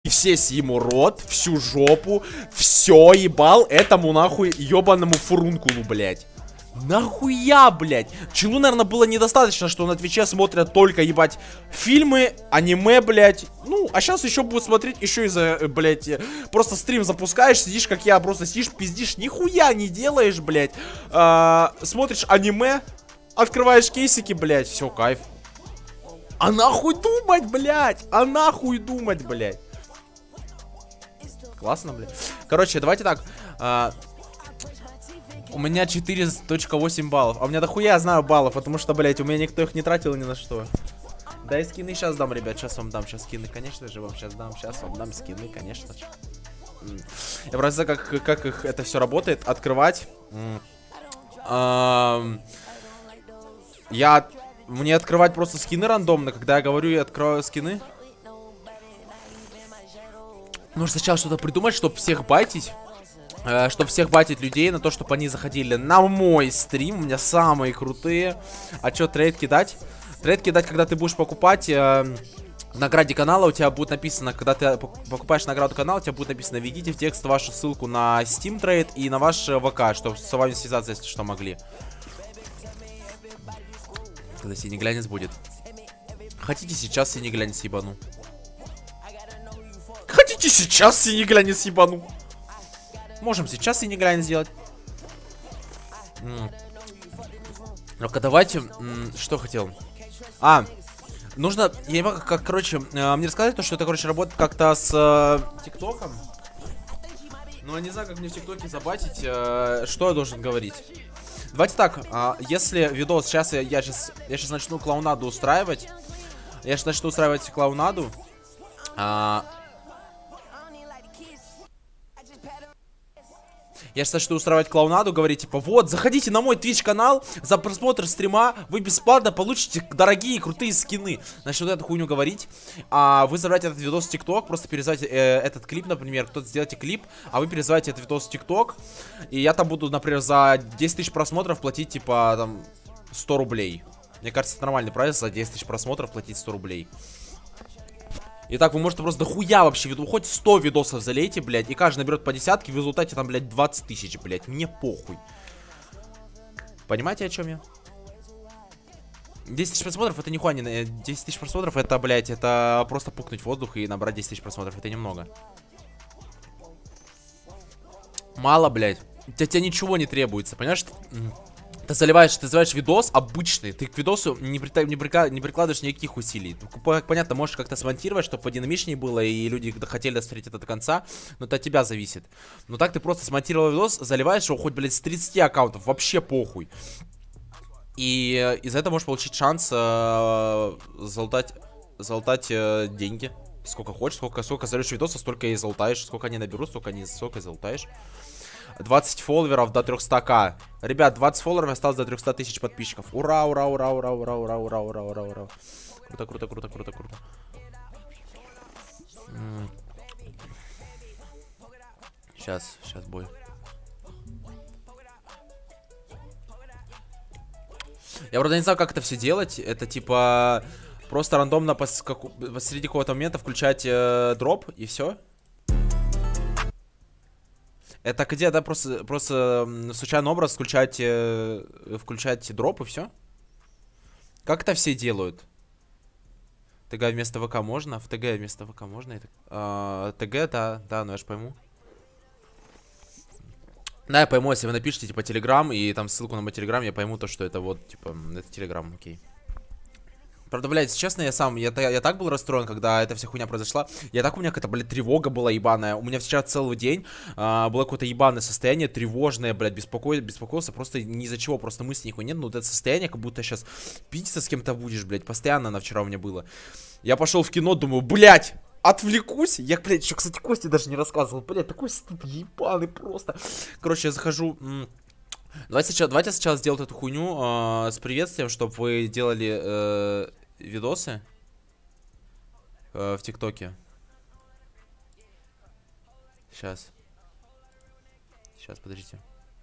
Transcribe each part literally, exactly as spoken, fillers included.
Все ему рот, всю жопу, все ебал этому нахуй ебаному фурункулу, блядь. Нахуя, блядь? Челу, наверное, было недостаточно, что на Твиче смотрят только, ебать, фильмы, аниме, блядь. Ну, а сейчас еще будут смотреть еще из-за, блядь, просто стрим запускаешь, сидишь, как я, просто сидишь, пиздишь, нихуя не делаешь, блядь. А, смотришь аниме, открываешь кейсики, блядь, все, кайф. А нахуй думать, блядь? А нахуй думать, блядь? Классно, блядь. Короче, давайте так. А, у меня четыре точка восемь баллов. А у меня дохуя я знаю баллов, потому что, блядь, у меня никто их не тратил ни на что. Да и скины сейчас дам, ребят. Сейчас вам дам. Сейчас скины, конечно же, вам сейчас дам. Сейчас вам дам скины, конечно же. Я просто знаю, как, как их это все работает. Открывать. Я... Мне открывать просто скины рандомно. Когда я говорю, я открываю скины. Нужно сначала что-то придумать, чтобы всех байтить. Э, чтобы всех байтить людей на то, чтобы они заходили на мой стрим. У меня самые крутые. А что, трейд кидать? Трейд кидать, когда ты будешь покупать... Э, в награде канала у тебя будет написано, когда ты покупаешь награду канала, у тебя будет написано: введите в текст вашу ссылку на Steam Trade и на ваш ВК, чтобы с вами связаться, если что, могли. Когда синий глянец будет. Хотите сейчас синий глянец ебану? Хотите сейчас синий глянец ебану? Можем сейчас синий глянец сделать. Ну-ка, давайте. Что хотел? А, нужно, я не знаю, как, короче, мне рассказать то, что это, короче, работает как-то с ТикТоком. Но я не знаю, как мне в ТикТоке забатить, э, что я должен говорить. Давайте так, а, если видос, сейчас я, я сейчас, я сейчас начну клоунаду устраивать. Я сейчас начну устраивать клоунаду. А, Я сейчас начну устраивать клоунаду, говорить, типа, вот, заходите на мой Twitch канал, за просмотр стрима вы бесплатно получите дорогие крутые скины. Значит, вот эту хуйню говорить. А вы забираете этот видос в ТикТок, просто перезывайте э, этот клип, например, кто-то сделайте клип, а вы перезываете этот видос в ТикТок. И я там буду, например, за десять тысяч просмотров платить, типа, там, сто рублей. Мне кажется, это нормальный прайс, за десять тысяч просмотров платить сто рублей. Итак, вы можете просто дохуя вообще, хоть сто видосов залейте, блядь, и каждый наберет по десятке, в результате там, блядь, двадцать тысяч, блядь, мне похуй. Понимаете, о чем я? десять тысяч просмотров, это нихуя не... десять тысяч просмотров, это, блядь, это просто пукнуть в воздух и набрать десять тысяч просмотров, это немного. Мало, блядь. Тебе, тебе ничего не требуется, понимаешь? Ты заливаешь, ты заливаешь видос обычный, ты к видосу не, при, не, при, не прикладываешь никаких усилий. Понятно, можешь как-то смонтировать, чтобы подинамичнее было, и люди хотели досмотреть это до конца, но это от тебя зависит. Но так ты просто смонтировал видос, заливаешь его хоть, блядь, с тридцати аккаунтов, вообще похуй. И из-за этого можешь получить шанс э, залутать, залутать э, деньги. Сколько хочешь, сколько, сколько залишь видоса, столько и залутаешь. Сколько они наберут, столько, они, столько и залутаешь. двадцать фолловеров до трёхсот тысяч. Ребят, двадцать фолловеров осталось до трёхсот тысяч подписчиков. Ура, ура, ура, ура, ура, ура, ура, ура, ура, ура. Круто, круто, круто, круто, круто. Сейчас, сейчас бой. Я, правда, не знаю, как это все делать. Это типа просто рандомно пос как посреди какого-то момента включать э, дроп и все. Это где, да, просто, просто случайный образ включать, э, включать дроп и все? Как это все делают? ТГ вместо ВК можно? В ТГ вместо ВК можно? Это, э, ТГ, да, да, ну я ж пойму. Да, я пойму, если вы напишите, типа, Телеграм, и там ссылку на мой Телеграм, я пойму то, что это вот, типа, это Телеграм, окей. Правда, блядь, честно, я сам, я, я, я так был расстроен, когда эта вся хуйня произошла. Я так, у меня какая-то, блядь, тревога была ебаная. У меня вчера целый день а, было какое-то ебаное состояние, тревожное, блядь, беспоко... беспокоился просто ни из-за чего, просто мысли никакой нет. Ну, вот это состояние, как будто сейчас пиздиться с кем-то будешь, блядь, постоянно на вчера у меня было. Я пошел в кино, думаю, блядь, отвлекусь. Я, блядь, еще, кстати, Косте даже не рассказывал. Блядь, такой стыд ебаный просто. Короче, я захожу... Давайте сначала, давайте сначала сделать эту хуйню э, с приветствием, чтобы вы делали э, видосы э, в ТикТоке. Сейчас. Сейчас, подождите.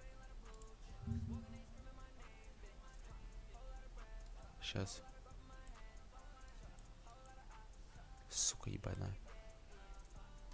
Сейчас. Сука ебаная.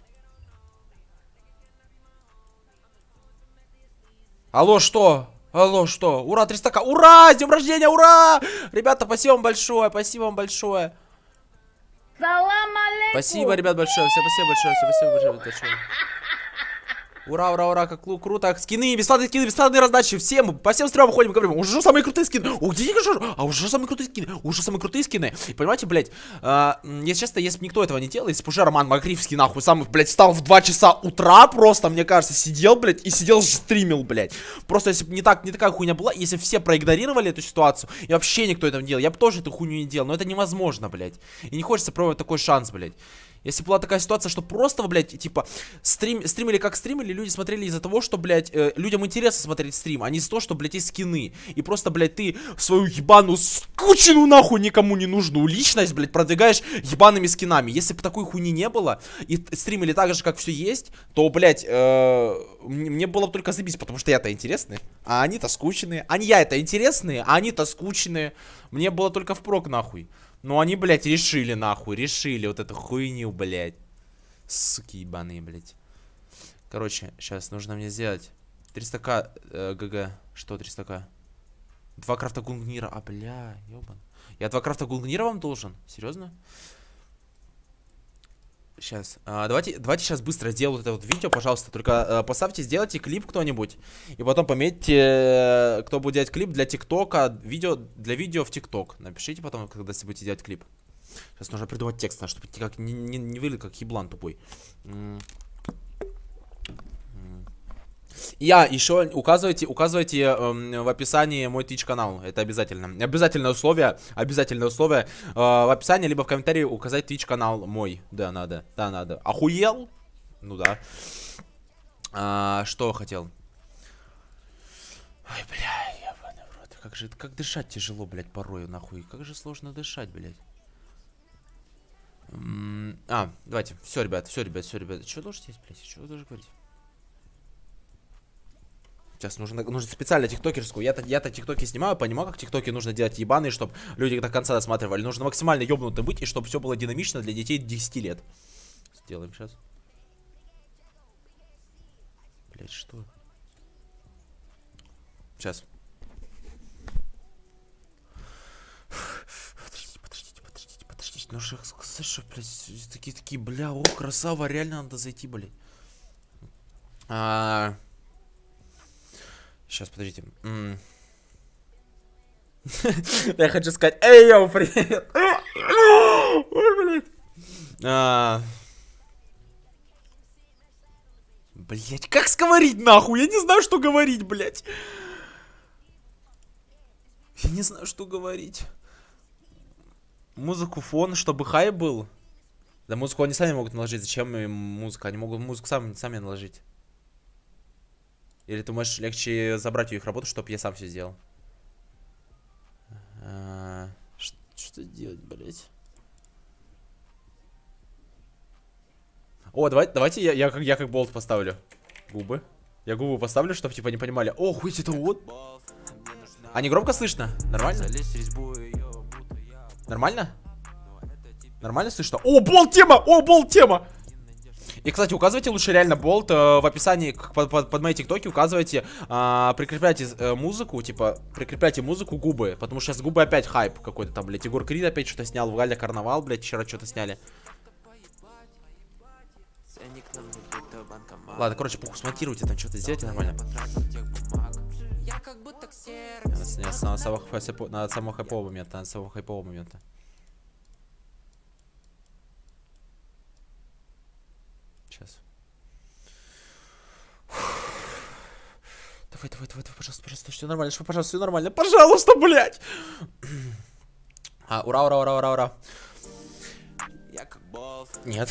Алло, что? Алло, что? Ура, триста ка. Ура! С днем рождения, ура! Ребята, спасибо вам большое, спасибо вам большое. Салам алейкум. Спасибо, ребят, большое. Всем спасибо большое, всем спасибо большое, большое. Ура, ура, ура, как круто. Скины, бесплатные скины, бесплатные раздачи. Всем, по всем стримам ходим, говорим, уже самые крутые скины. О, где я скажу? А уже самые крутые скины. Уже самые крутые скины. Понимаете, блядь, а, если честно, если бы никто этого не делал, если бы уже Роман Макривский, нахуй, сам, блядь, встал в два часа утра просто, мне кажется, сидел, блядь, и сидел, стримил, блядь. Просто если бы не так, не такая хуйня была, если бы все проигнорировали эту ситуацию, и вообще никто этого не делал, я бы тоже эту хуйню не делал, но это невозможно, блядь. И не хочется пробовать такой шанс, блядь. Если была такая ситуация, что просто, блядь, типа, стрим, стримили как стримили, люди смотрели из-за того, что, блядь, э, людям интересно смотреть стрим, а не из-за того, что, блядь, есть скины. И просто, блядь, ты свою ебаную скучную нахуй никому не нужную личность, блядь, продвигаешь ебаными скинами. Если бы такой хуйни не было, и стримили так же, как все есть, то, блядь, э, мне было бы только забить, потому что я-то интересный, а они-то скучные. А не я-то интересные, а они-то скучные. Мне было только впрок, нахуй. Ну они, блядь, решили, нахуй, решили вот эту хуйню, блядь. Суки ебаные, блядь. Короче, сейчас нужно мне сделать триста ка э, ГГ. Что триста ка? Два крафта гунгнира. А, бля, ёбан. Я два крафта гунгнира вам должен? Серьезно? Сейчас. А, давайте, давайте сейчас быстро сделаю вот это вот видео, пожалуйста. Только а, поставьте, сделайте клип кто-нибудь. И потом пометьте, кто будет делать клип для ТикТока. Видео, для видео в ТикТок. Напишите потом, когда вы будете делать клип. Сейчас нужно придумать текст, чтобы как, не, не, не выглядел как еблан тупой. Я еще указывайте, указывайте э, в описании мой Twitch канал. Это обязательно. Обязательное условие. Обязательное условие. Э, в описании, либо в комментарии указать Twitch канал мой. Да, надо. Да, надо. Охуел? Ну да. А, что хотел? Ой, бля, ебаный в рот. Как же, как дышать тяжело, блядь, порой, нахуй. Как же сложно дышать, блядь. М а, давайте. Все, ребят, все, ребят, все, ребят. Что должен здесь, блядь? Что вы должны говорить? Сейчас нужно, нужно специально тиктокерскую. Я-то я-то тиктоки снимаю, понимаю, как тиктоки нужно делать ебаные, чтобы люди до конца досматривали. Нужно максимально ёбнуто быть, и чтобы все было динамично для детей десяти лет. Сделаем сейчас. Блять, что? Сейчас. Подождите, подождите, подождите, подождите. Ну что, слышишь, блядь, такие, такие, бля, о, красава, реально надо зайти, блядь. А... Сейчас, подождите. Я хочу сказать, эй, йоу, привет. Ой, блядь. Блять, как сговорить нахуй? Я не знаю, что говорить, блять. Я не знаю, что говорить. Музыку фон, чтобы хай был. Да музыку они сами могут наложить. Зачем им музыка? Они могут музыку сами, сами наложить. Или ты можешь легче забрать у их работу, чтобы я сам все сделал? А, что, что делать, блять? О, давай, давайте я, я, я как болт поставлю. Губы. Я губы поставлю, чтобы типа не понимали. О, хуй, это вот. А не громко слышно? Нормально? Нормально? Нормально слышно? О, болт тема! О, болт тема! И, кстати, указывайте лучше реально болт э, в описании под, под, под мои тиктоки, указывайте, э, прикрепляйте э, музыку, типа, прикрепляйте музыку губы, потому что сейчас губы опять хайп какой-то там, блядь, Егор Крид опять что-то снял, в Галя Карнавал, блядь, вчера что-то сняли. Ладно, короче, похуй, смонтируйте, там что-то сделайте нормально. Нет, на самого хайпового момента, на самого хайпового момента. Сейчас. Давай, давай, давай, давай, пожалуйста, пожалуйста, все нормально, что, пожалуйста, все нормально, пожалуйста, блядь. А, ура, ура, ура, ура, ура. Я как болт. Нет.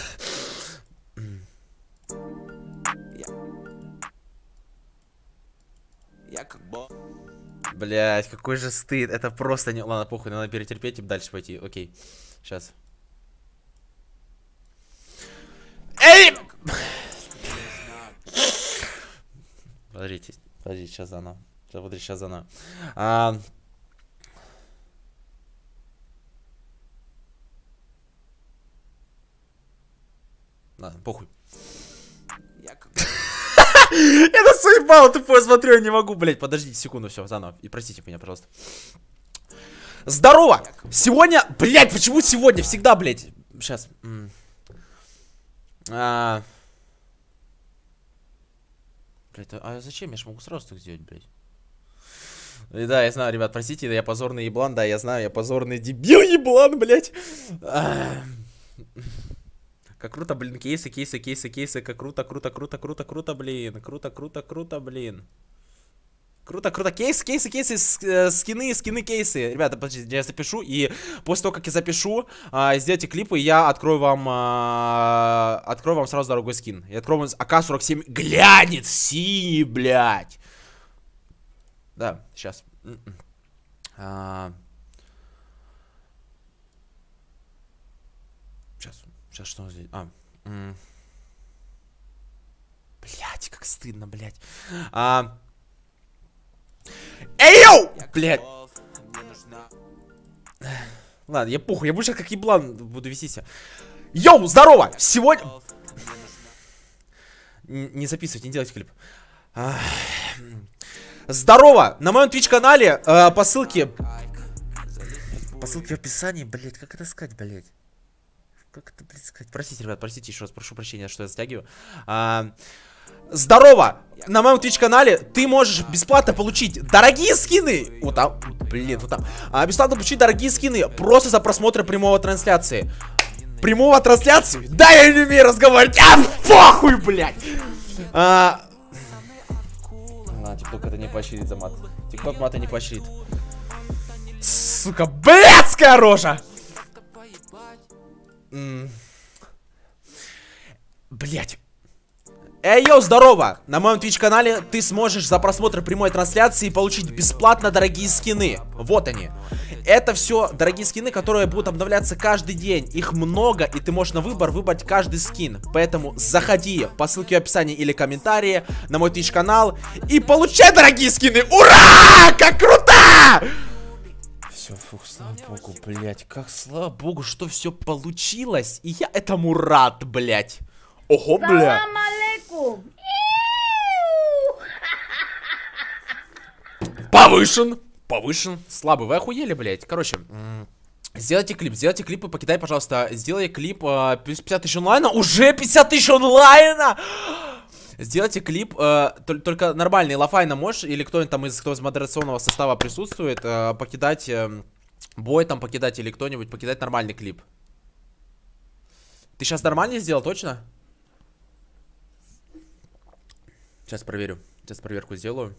Я как болт. Блядь, какой же стыд, это просто не... Ладно, похуй, надо перетерпеть и дальше пойти, окей. Сейчас. Эй! Подождите, подождите, сейчас заново. Подождите, сейчас заново. А... Ладно, похуй. Я Я на свой балл тупой смотрю, я не могу, блядь. Подождите секунду, все, заново. И простите меня, пожалуйста. Здорово! Сегодня, блядь, почему сегодня? Всегда, блядь. Сейчас. А... Блядь, а зачем? Я ж могу сразу так сделать, блядь. И да, я знаю, ребят, простите, я позорный еблан, да, я знаю, я позорный дебил еблан, блядь. А... Как круто, блин, кейсы, кейсы, кейсы, кейсы, как круто, круто, круто, круто, круто, блин. Круто, круто, круто, блин. Круто, круто, кейсы, кейсы, кейсы, скины, скины, кейсы. Ребята, подождите, я запишу, и после того, как я запишу, а, сделайте клипы, я открою вам, а, открою вам сразу дорогой скин. Я открою вам А К сорок семь, глянец, синий, блядь. Да, сейчас. А... Сейчас, сейчас что здесь? А, блядь, как стыдно, блядь. А... Эй, йоу! Блядь. Ладно, я похуй, я больше как еблан буду вести себя. Йоу, здорово! Сегодня... Не записывайте, не делайте клип. А... Здорово! На моем твич-канале э, по ссылке... По ссылке в описании, блядь, как это сказать, блядь? Как это, блядь, сказать? Простите, ребят, простите еще раз, прошу прощения, что я затягиваю. А... Здорово! На моем твич-канале ты можешь бесплатно получить дорогие скины. Вот там, блин, вот там. А, бесплатно получить дорогие скины просто за просмотр прямого трансляции. Прямого трансляции? Да, я не умею разговаривать. А, похуй, блядь! А... Ладно, тикток это не поощрит за мат. Тикток мата не поощрит. Сука, блядская рожа! Блять. Эй, йоу, здорово! На моем твич-канале ты сможешь за просмотр прямой трансляции получить бесплатно дорогие скины. Вот они. Это все дорогие скины, которые будут обновляться каждый день. Их много, и ты можешь на выбор выбрать каждый скин. Поэтому заходи по ссылке в описании или комментарии на мой твич-канал и получай дорогие скины. Ура! Как круто! Все, фух, слава богу, блять. Как слава богу, что все получилось. И я этому рад, блять. Ого, бля. Повышен. Повышен. Слабый. Вы охуели, блядь. Короче, сделайте клип. Сделайте клип и покидай, пожалуйста. Сделай клип. пятьдесят тысяч онлайна. Уже пятьдесят тысяч онлайна. Сделайте клип. Только нормальный лафайна можешь. Или кто-нибудь там из, кто из модерационного состава присутствует. Покидать бой там, покидать. Или кто-нибудь покидать нормальный клип. Ты сейчас нормально сделал, точно? Сейчас проверю. Сейчас проверку сделаю.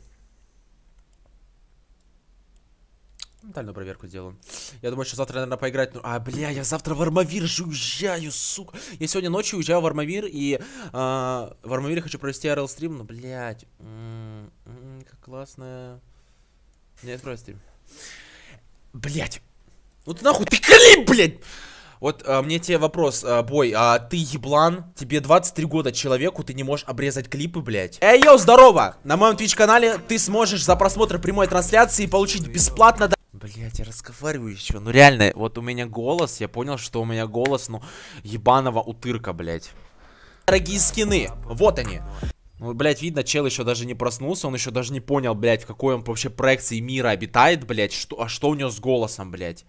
Ментальную проверку сделаю. Я думаю, что завтра, наверное, поиграть. Ну, а, бля, я завтра в Армавир же уезжаю, сука. Я сегодня ночью уезжаю в Армавир. И а, в Армавире хочу провести ар эл стрим. Ну, блядь. М -м -м, как классно. Не открою стрим. Блядь. Ну ты нахуй, ты клип, блядь. Вот а, мне тебе вопрос, а, бой, а ты еблан? Тебе двадцать три года человеку, ты не можешь обрезать клипы, блядь. Эй, йоу, здорово! На моем твич-канале ты сможешь за просмотр прямой трансляции получить бесплатно... Блядь, я разговариваю еще, ну реально, вот у меня голос, я понял, что у меня голос, ну, ебаного утырка, блядь. Дорогие скины, вот они. Ну, блядь, видно, чел еще даже не проснулся, он еще даже не понял, блядь, в какой он вообще проекции мира обитает, блядь, что, а что у него с голосом, блядь.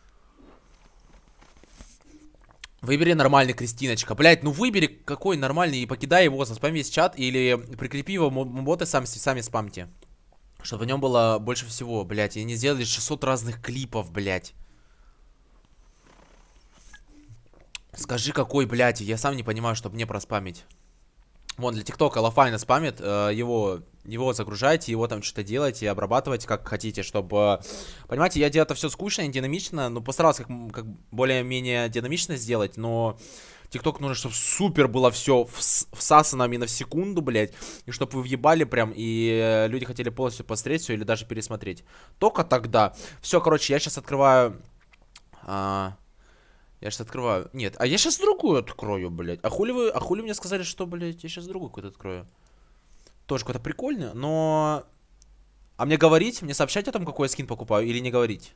Выбери нормальный, Кристиночка. Блять, ну выбери какой нормальный и покидай его, заспами весь чат или прикрепи его боты сам, сами спамьте. Чтобы в нем было больше всего, блять. И не сделали шестьсот разных клипов, блять. Скажи какой, блять, я сам не понимаю, чтобы мне проспамить. Вон, для ТикТока Лафайна спамит, э, его, его загружайте, его там что-то делайте, обрабатывайте как хотите, чтобы... Понимаете, я делаю это все скучно и динамично, но постарался как, как более-менее динамично сделать, но ТикТок нужно, чтобы супер было все вс всасано именно в секунду, блядь, и чтобы вы въебали прям, и люди хотели полностью посмотреть все или даже пересмотреть. Только тогда. Все, короче, я сейчас открываю... А... Я сейчас открываю. Нет, а я сейчас другую открою, блядь. А хули вы, а хули мне сказали, что, блядь, я сейчас другую какую-то открою. Тоже какой-то прикольный, но... А мне говорить, мне сообщать о том, какой я скин покупаю, или не говорить?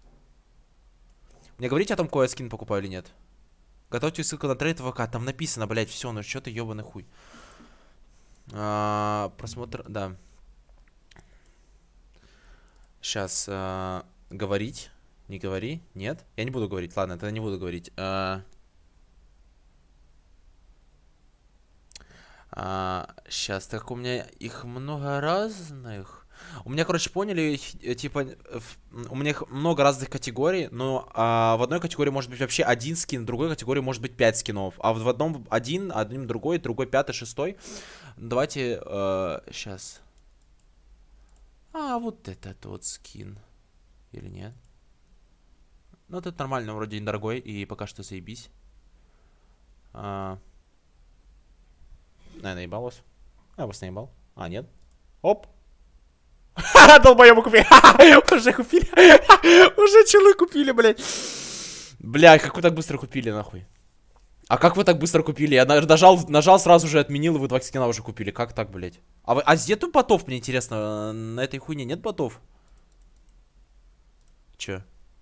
Мне говорить о том, какой я скин покупаю, или нет? Готовьте ссылку на трейд ВК, там написано, блядь, все, ну что ты ебаный хуй. А, просмотр, да. Сейчас а, говорить. Не говори, нет? Я не буду говорить, ладно, тогда не буду говорить. А, а, сейчас, так у меня их много разных. У меня, короче, поняли, типа, у меня их много разных категорий, но а, в одной категории может быть вообще один скин, в другой категории может быть пять скинов, а в одном один, одним другой, другой пятый, шестой. Давайте, а, сейчас. А, вот этот вот скин. Или нет? Ну, это нормально, вроде недорогой, и пока что заебись. А... Наверное, наебалось. А, вас наебал. А, нет. Оп. Ха-ха, долбоёбы купили. Уже купили. Уже челы купили, блядь. Бля, как вы так быстро купили, нахуй? А как вы так быстро купили? Я нажал, нажал, сразу же отменил, и вы два скина уже купили. Как так, блядь? А, вы, а нету ботов, мне интересно? На этой хуйне нет ботов? Че?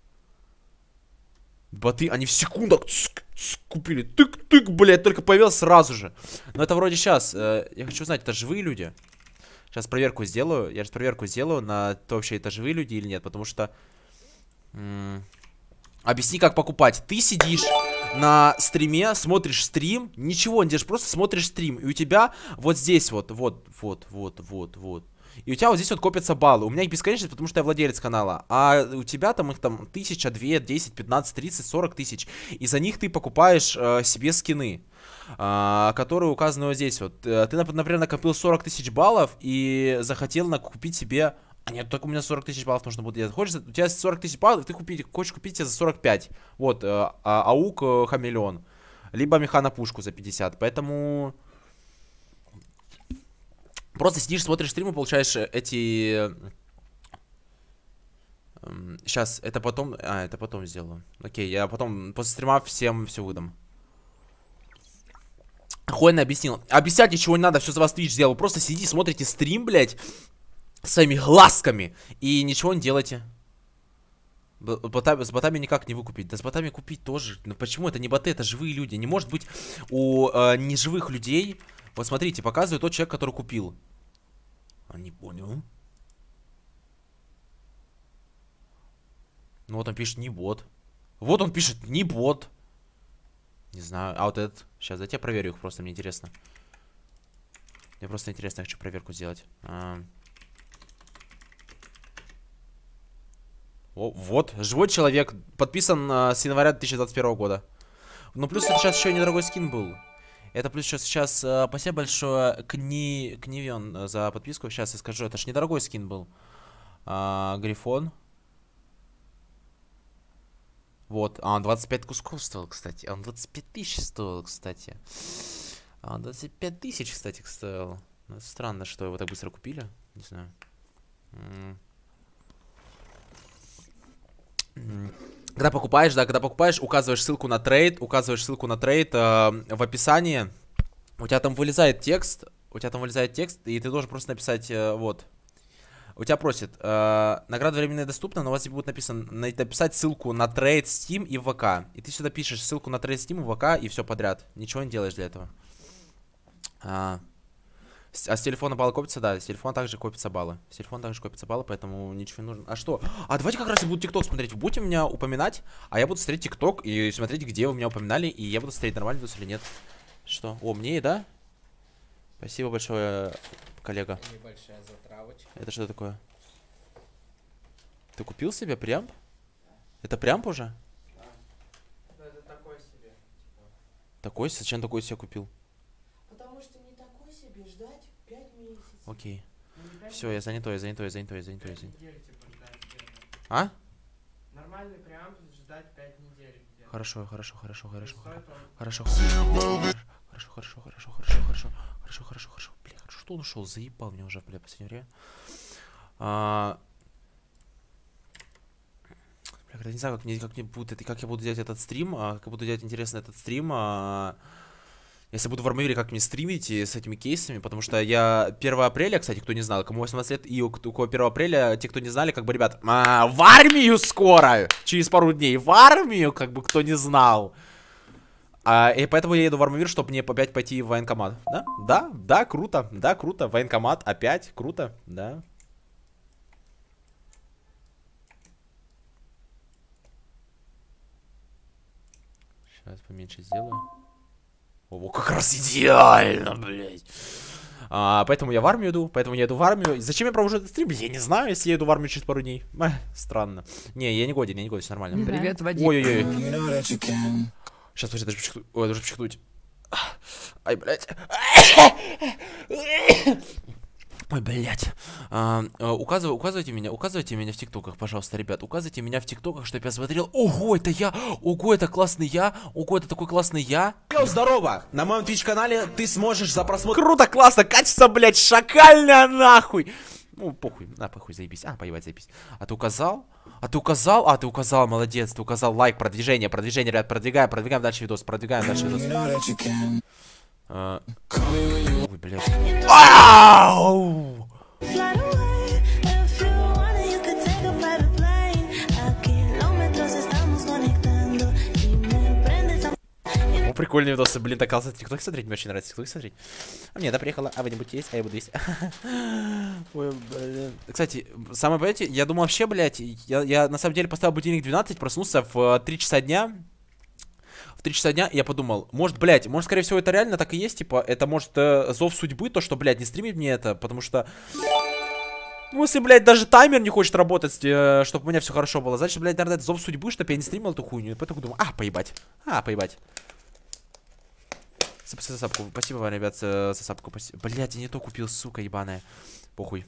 Боты, они в секундах цк, цк, купили. Тык-тык, блядь, только появился сразу же. Но это вроде сейчас. Э, я хочу знать, это живые люди? Сейчас проверку сделаю. Я сейчас проверку сделаю, на то вообще это живые люди или нет. Потому что... Объясни, как покупать. Ты сидишь на стриме, смотришь стрим, ничего не делаешь, просто смотришь стрим. И у тебя вот здесь вот, вот, вот, вот, вот, вот. И у тебя вот здесь вот копятся баллы. У меня их бесконечность, потому что я владелец канала. А у тебя там их там тысяча, две, десять, пятнадцать, тридцать, сорок тысяч. И за них ты покупаешь э, себе скины, э, которые указаны вот здесь вот. Ты, например, накопил сорок тысяч баллов и захотел накупить себе... А нет, только у меня сорок тысяч баллов нужно будет делать. Хочешь, у тебя сорок тысяч баллов, ты купить, хочешь купить себе за сорок пять. Вот, э, аук э, хамелеон. Либо механопушку за пятьдесят. Поэтому... Просто сидишь, смотришь стрим и получаешь эти... Сейчас, это потом... А, это потом сделаю. Окей, я потом после стрима всем все выдам. Охуенно объяснил. Объяснять ничего не надо, все за вас Twitch сделал. Просто сиди, смотрите стрим, блядь, своими глазками и ничего не делайте. Ботами, с ботами никак не выкупить. Да с ботами купить тоже. Но почему это не боты, это живые люди? Не может быть у э, неживых людей... Вот смотрите, показываю тот человек, который купил. А, не понял. Ну вот он пишет не бот. Вот он пишет не бот. Не знаю. А вот этот. Сейчас, дайте я проверю их, просто мне интересно. Мне просто интересно, я хочу проверку сделать. А... О, вот, живой человек. Подписан а, с января две тысячи двадцать первого года. Ну плюс это сейчас еще и недорогой скин был. Это плюс сейчас, сейчас э, спасибо большое Кни, Книвен за подписку. Сейчас я скажу, это ж недорогой скин был. А, Грифон. Вот, а он двадцать пять кусков стоил, кстати. А он двадцать пять тысяч стоил, кстати. А он двадцать пять тысяч, кстати, стоил. Ну, странно, что его так быстро купили. Не знаю. М -м Когда покупаешь, да, когда покупаешь, указываешь ссылку на трейд, указываешь ссылку на трейд э, в описании. У тебя там вылезает текст, у тебя там вылезает текст, и ты должен просто написать, э, вот. У тебя просит, э, награда временно доступна, но у вас будет написано, написать ссылку на трейд Steam и ВК. И ты сюда пишешь ссылку на трейд Steam и ВК, и все подряд. Ничего не делаешь для этого. А, с, а с телефона баллы копятся? Да, с телефона также копятся баллы. С телефона также копятся баллы, поэтому ничего не нужно. А что? А давайте как раз и буду ТикТок смотреть. Вы будете меня упоминать, а я буду смотреть ТикТок и смотреть, где вы меня упоминали, и я буду смотреть, нормально видос или нет. Что? О, мне, да? Спасибо большое, коллега. Небольшая затравочка. Это что такое? Ты купил себе прямп? Это прямп уже? Да. Да, это такой себе. Типа. Такой? Зачем такой себе купил? Потому что не такой себе ждать пять месяцев. Окей. Все, я занятой, я занятой, я занятой, я занятой, я занятой. Недель, типа, ждать где-то. А? Нормальный прям ждать пять недель где-то. Хорошо, хорошо, хорошо, хорошо. Стоит он- Хорошо, хорошо, хорошо, хорошо, хорошо, хорошо, хорошо, хорошо, хорошо, хорошо. Бля, что он ушел? Заебал меня уже, бля, в последнее время. А... Бля, когда не знаю, как мне, как мне будет это, как я буду делать этот стрим, а, как я буду делать интересно этот стрим. А... Если буду в Армавире, как мне стримить и с этими кейсами, потому что я первого апреля, кстати, кто не знал, кому восемнадцать лет и у кого первого апреля, те, кто не знали, как бы, ребят, а, в армию скоро, через пару дней, в армию, как бы, кто не знал. А, и поэтому я еду в Армавир, чтобы мне опять пойти в военкомат. Да? Да, да, круто, да, круто. Военкомат опять, круто, да. Сейчас поменьше сделаю. О, как раз идеально, блядь. А, поэтому я в армию иду, поэтому я иду в армию. Зачем я провожу этот стрим? Я не знаю, если я иду в армию через пару дней. Эх, странно. Не, я не годен, я не годен, все нормально. Привет, Вадим. Ой-ой-ой. Сейчас, подожди, даже пчихнуть. Ой, даже пчихнуть. Ай, блядь. Ой, блядь. А, указывай, указывайте меня, указывайте меня в тиктоках, пожалуйста, ребят. Указывайте меня в тиктоках, чтобы я смотрел. Ого, это я! Ого, это классный я! Ого, это такой классный я! Йоу, здорово! На моем твич-канале ты сможешь за просмотр... Круто, классно, качество, блядь, шакальное нахуй! Ну, похуй, на, похуй, заебись. А, поебать, заебись. А ты указал? А ты указал? А, ты указал, молодец, ты указал лайк, продвижение, продвижение, ребят, продвигаем, продвигаем дальше видос, продвигаем дальше видос. А... Ой, блядь. Ау! О, прикольные видосы, блин, так оказывается, тикток смотреть, мне очень нравится тикток смотреть. А мне, да, приехала, а вы не будете есть, а я буду есть. Ой, блин. Кстати, самое, понимаете, я думал вообще, блядь, я, я на самом деле поставил будильник двенадцать, проснулся в три часа дня. В три часа дня я подумал, может, блядь, может, скорее всего, это реально так и есть, типа, это может э, зов судьбы, то, что, блядь, не стримит мне это, потому что... Ну, если, блядь, даже таймер не хочет работать, э, чтобы у меня все хорошо было, значит, блядь, наверное, это зов судьбы, чтобы я не стримил эту хуйню. И поэтому думаю, а, поебать, а, поебать. Спасибо за сапку, спасибо вам, ребят, за сапку, спасибо. Блядь, я не то купил, сука, ебаная. Похуй.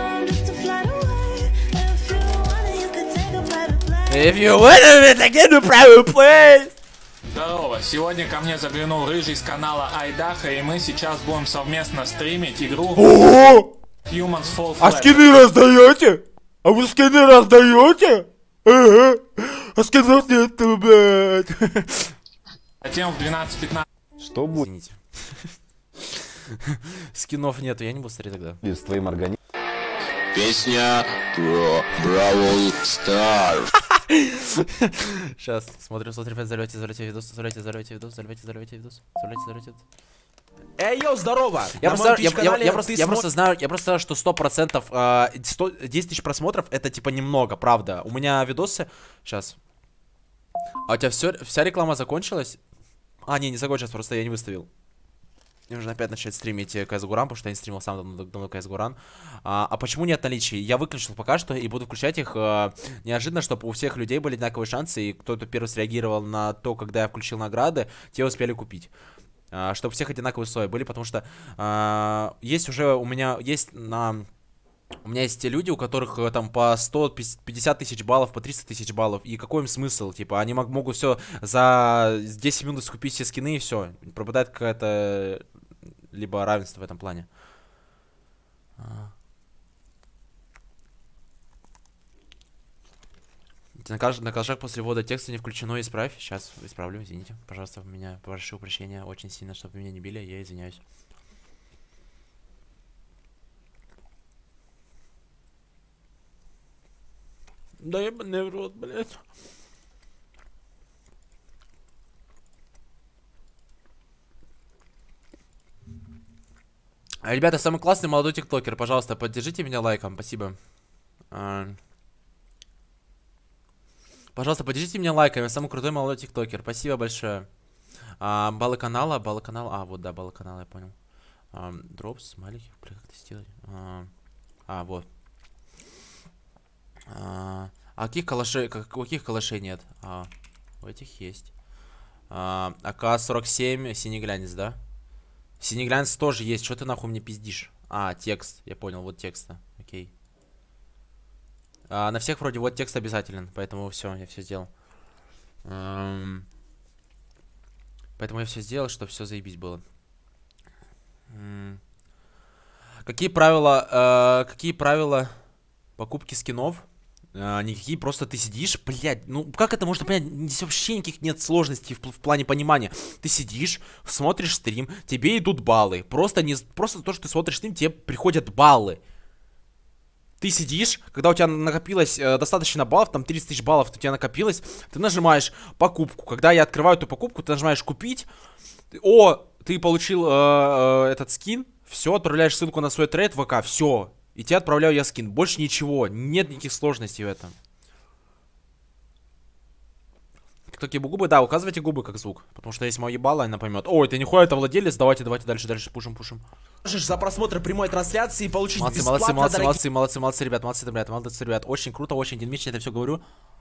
If you wanna be in the private place. Здорово, сегодня ко мне заглянул Рыжий с канала Айдаха, и мы сейчас будем совместно стримить игру Ого! Humans Fall Flat. А скины раздаете? А вы скины раздаете? Ага. А скинов нет, блядь. Затем в двенадцать пятнадцать. Что будет? Извините. Скинов нету, я не буду смотреть тогда. С твоим организмом. Песня про Бравл Стар. Сейчас, смотрим, смотрим, взорвете, взорвете видос, взорвете, взорвете видос, взорвете, взорвете видос, взорвете, взорвете видос. Эй, йоу, здорово! Я, На просто, моем я, я, твич-канале я, просто, ты я смо- просто знаю, я просто знаю, что сто процентов э, сто, десять тысяч просмотров это типа немного, правда. У меня видосы. Сейчас. А у тебя все, вся реклама закончилась? А, не, не закончилась, просто я не выставил. Мне нужно опять начать стримить си эс го Run, потому что я не стримил сам давно, давно си эс го Run. А, а почему нет наличий? Я выключил пока что и буду включать их э, неожиданно, чтобы у всех людей были одинаковые шансы, и кто-то первый среагировал на то, когда я включил награды, те успели купить. А, чтобы у всех одинаковые условия были, потому что а, есть уже у меня, есть на... У меня есть те люди, у которых э, там по сто пятьдесят тысяч баллов, по триста тысяч баллов. И какой им смысл? Типа, они мог, могут все за десять минут скупить все скины и все. Пропадает какая-то либо равенство в этом плане. А. На, кажд... на каждый шаг после ввода текста не включено, исправь. Сейчас исправлю, извините. Пожалуйста, меня прошу прощения очень сильно, чтобы меня не били, я извиняюсь. Да ебаный в рот, блядь. Ребята, самый классный молодой тиктокер, пожалуйста, поддержите меня лайком, спасибо. А... Пожалуйста, поддержите меня лайком, я самый крутой молодой тиктокер, спасибо большое. А, баллы канала, баллы канала, а, вот, да, баллы канала, я понял. А, дропс, маленьких, как это сделать? А, а вот. А, а каких калашей, как, каких калашей нет? А, у этих есть. А, а ка сорок семь, синий глянец, да? Синий глянец тоже есть, что ты нахуй мне пиздишь? А, текст, я понял, вот текста, окей. А, на всех вроде вот текст обязателен, поэтому все, я все сделал. Эм, поэтому я все сделал, чтобы все заебись было. Эм, какие правила, э, какие правила покупки скинов? А, никакие, просто ты сидишь, блядь, ну как это можно понять? Здесь вообще никаких нет сложностей в, в плане понимания. Ты сидишь, смотришь стрим, тебе идут баллы. Просто, не, просто то, что ты смотришь стрим, тебе приходят баллы. Ты сидишь, когда у тебя накопилось э, достаточно баллов, там тридцать тысяч баллов у тебя накопилось, ты нажимаешь покупку. Когда я открываю эту покупку, ты нажимаешь купить. О, ты получил э, э, этот скин, все, отправляешь ссылку на свой трейд в ВК, все. И тебе отправляю я скин. Больше ничего, нет никаких сложностей в этом. Кто какие губы? Да, указывайте губы как звук. Потому что если мое ебало, она поймет. Ой, это нихуя, это владелец. Давайте, давайте дальше, дальше, пушим, пушим. Можешь за просмотр прямой трансляции получить Молодцы, бесплатно, молодцы, молодцы, дорогие... молодцы, молодцы, молодцы, ребят, молодцы, ребят, молодцы, ребят. Очень круто, очень динамично, это все говорю.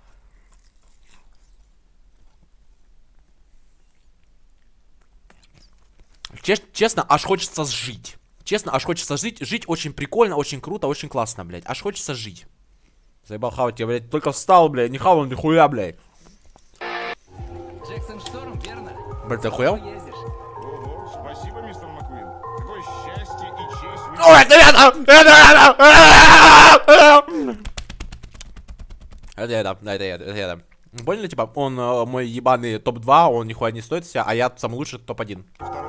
Чеш честно, аж хочется жить. Честно, аж хочется жить. Жить очень прикольно, очень круто, очень классно, блядь. Аж хочется жить. Заебал хавать, я, блядь, только встал, блядь, не хавал нихуя, блядь. Джексон Шторм, верно? Блядь, ты охуел? Ого, спасибо, мистер Маккуин. Какое счастье и честь. Ой, это рядом! Это рядом! Это я, да, это я, это я, да. Поняли, типа, он э, мой ебаный топ два, он нихуя не стоит себя, а я самый лучший топ один.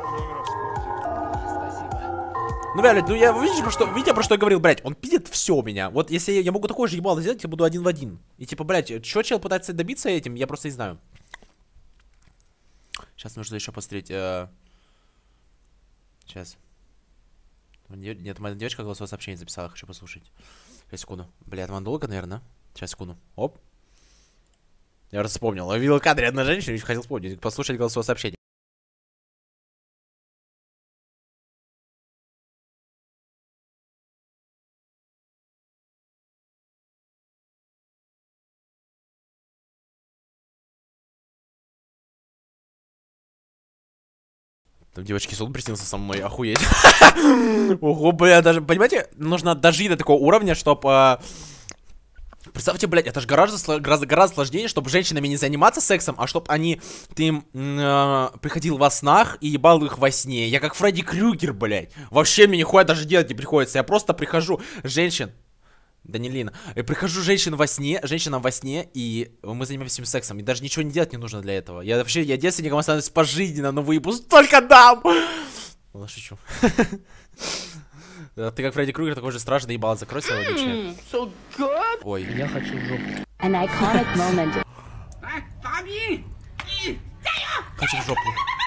Ну, блядь, ну я, видите, про что, видите, про что я говорил, блядь, он пиздит все у меня. Вот если я, я могу такое же ебало сделать, я буду один в один. И типа, блядь, что чел пытается добиться этим, я просто не знаю. Сейчас нужно еще посмотреть. Э... Сейчас. Нет, моя девочка голосовое сообщение записала, хочу послушать. Сейчас, секунду. Бля, это Мандулка, наверное. Сейчас, секунду. Оп. Я уже вспомнил. Я видел в кадре одна женщина, и хотел вспомнить. Послушать голосовое сообщение. Там девочки сон приснился со мной, охуеть. Ого, бля, даже, понимаете, нужно дожить до такого уровня, чтобы... Представьте, блядь, это же гораздо, гораздо, гораздо сложнее, чтобы женщинами не заниматься сексом, а чтобы они, ты им э, приходил во снах и ебал их во сне. Я как Фредди Крюгер, блядь. Вообще мне нихуя даже делать не приходится. Я просто прихожу, женщин, Данилина, я прихожу женщин во сне, женщинам во сне, и мы занимаемся им сексом. И даже ничего не делать не нужно для этого. Я вообще, я девственником останусь пожизненно, но выебу столько дам! Ладно, шучу. Ты как Фредди Крюгер, такой же страшный ебало, закрой свою личное. Ой. Я хочу в жопу. Хочу в жопу.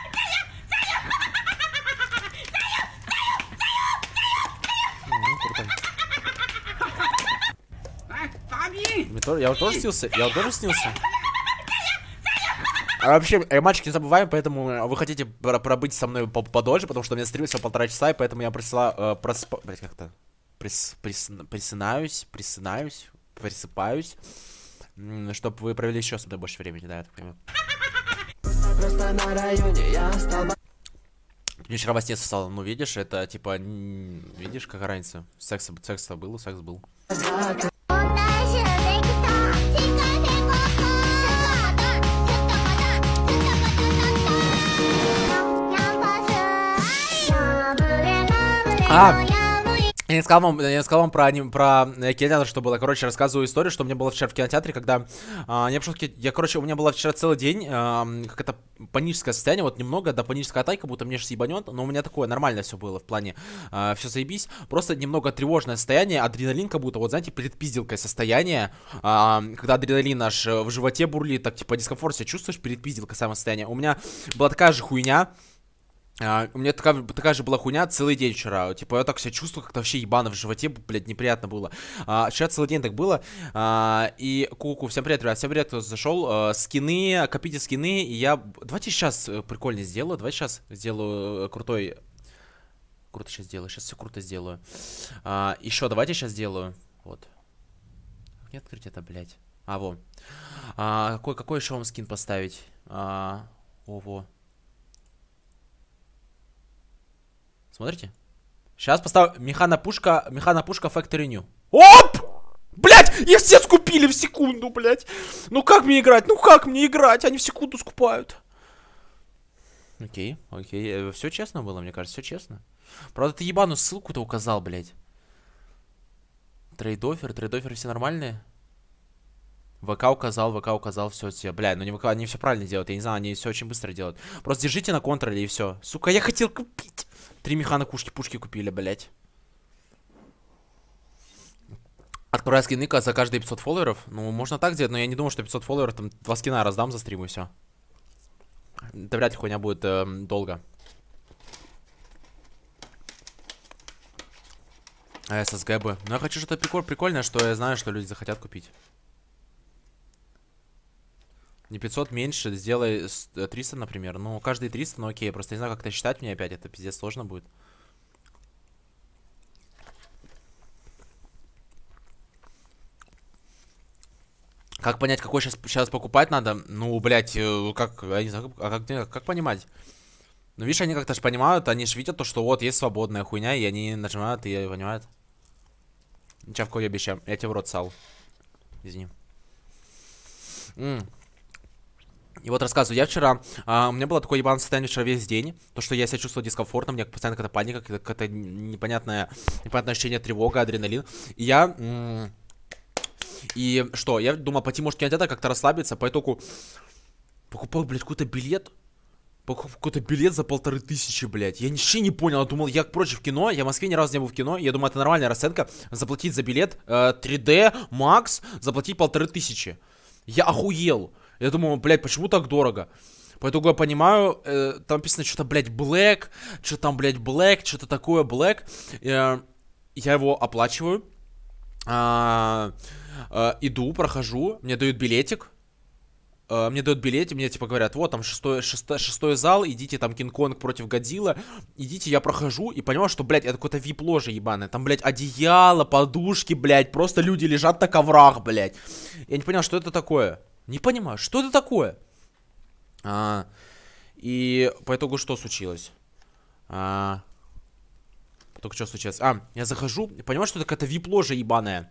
Я вот тоже снился? Я вот тоже снился? А вообще, э, мальчики, не забываем, поэтому вы хотите пробыть со мной подольше, потому что у меня стрим всего полтора часа, и поэтому я присылаю, э, просп... Блять, как-то прис... прис... присынаюсь, присынаюсь, присыпаюсь, чтобы вы провели еще со мной больше времени, да, я так понимаю. Мне вчера во сне сосал, ну видишь, это типа, видишь, какая разница, секс, секс был, секс был. А, я не сказал вам, я не сказал вам про, про кинотеатр, что было. Короче, рассказываю историю, что у меня было вчера в кинотеатре, когда а, я, пошел, я, короче, у меня было вчера целый день а, какое-то паническое состояние, вот немного, да, паническая атака, будто мне сейчас ебанет, но у меня такое нормально все было в плане, а, все заебись, просто немного тревожное состояние, адреналин как будто, вот знаете, предпизделкое состояние, а, когда адреналин аж в животе бурлит, так типа дискомфорт себя чувствуешь, предпизделкое самое состояние. У меня была такая же хуйня. Uh, у меня такая, такая же была хуйня целый день вчера. Типа я так себя чувствовал, как-то вообще ебано в животе, блядь, неприятно было. uh, Вчера целый день так было. uh, И ку-ку, всем привет, ребят, всем привет, кто зашел. uh, Скины, копите скины. И я, давайте сейчас прикольно сделаю. Давайте сейчас сделаю крутой. Круто сейчас сделаю, сейчас все круто сделаю. uh, Еще давайте сейчас сделаю. Вот. Как не открыть это, блядь. А, во. uh, Какой, какой еще вам скин поставить? uh, О, во. Смотрите. Сейчас поставлю механа-пушка, механа-пушка Factory New. Оп! Блять, их все скупили в секунду, блять. Ну как мне играть? Ну как мне играть? Они в секунду скупают. Окей, окей. Все честно было, мне кажется, все честно. Правда, ты ебаную ссылку-то указал, блять. Трейд-оффер, трейд-оффер все нормальные? ВК указал, ВК указал, все, все. Бля, ну не ВК, они все правильно делают, я не знаю, они все очень быстро делают. Просто держите на контроле и все. Сука, я хотел купить. Три механа кушки пушки купили, блять. Открываю скины за каждые пятьсот фолловеров. Ну, можно так делать, но я не думаю, что пятьсот фолловеров, там, два скина раздам за стрим и все. Это вряд ли хуйня будет э, долго. А ССГ бы. Но я хочу что-то приколь прикольное, что я знаю, что люди захотят купить. Не пятьсот меньше, сделай триста, например. Ну, каждый триста, ну окей. Просто не знаю, как это считать мне опять. Это пиздец сложно будет. Как понять, какой сейчас, сейчас покупать надо? Ну, блядь, как, я не знаю, а как, как понимать? Ну, видишь, они как-то ж понимают, они ж видят то, что вот есть свободная хуйня, и они нажимают, и понимают. Чавку я обещаю, я тебе в рот сал. Извини. М -м. И вот рассказываю, я вчера, а, у меня было такое ебаное состояние вчера весь день, то, что я себя чувствовал дискомфортно, у меня постоянно какая-то паника, какое-то непонятное, непонятное ощущение тревога, адреналин. И я... М И что, я думал пойти, может, кинотеатр как-то расслабиться, по итогу покупал, блядь, какой-то билет. Покупал какой-то билет за полторы тысячи, блядь. Я ничего не понял, я думал, я против кино, я в Москве ни разу не был в кино, я думаю, это нормальная расценка, заплатить за билет э, три дэ, Max, заплатить полторы тысячи. Я охуел. Я думал, блядь, почему так дорого? По итогу я понимаю, э, там написано что-то, блядь, Black, что-то там, блядь, Black, что-то такое, Black. Э, я его оплачиваю. А, а, иду, прохожу, мне дают билетик. А, мне дают билетик, мне типа говорят, вот там шестой, шестой, шестой зал, идите там Кинг-Конг против Годзиллы. Идите, я прохожу и понимаю, что, блядь, это какое-то вип-ложе ебаное. Там, блядь, одеяло, подушки, блядь, просто люди лежат на коврах, блядь. Я не понял, что это такое. Не понимаю, что это такое. А, и по итогу что случилось? А... Только что случилось? А, я захожу, понимаю, что это какая-то вип-ложа ебаная.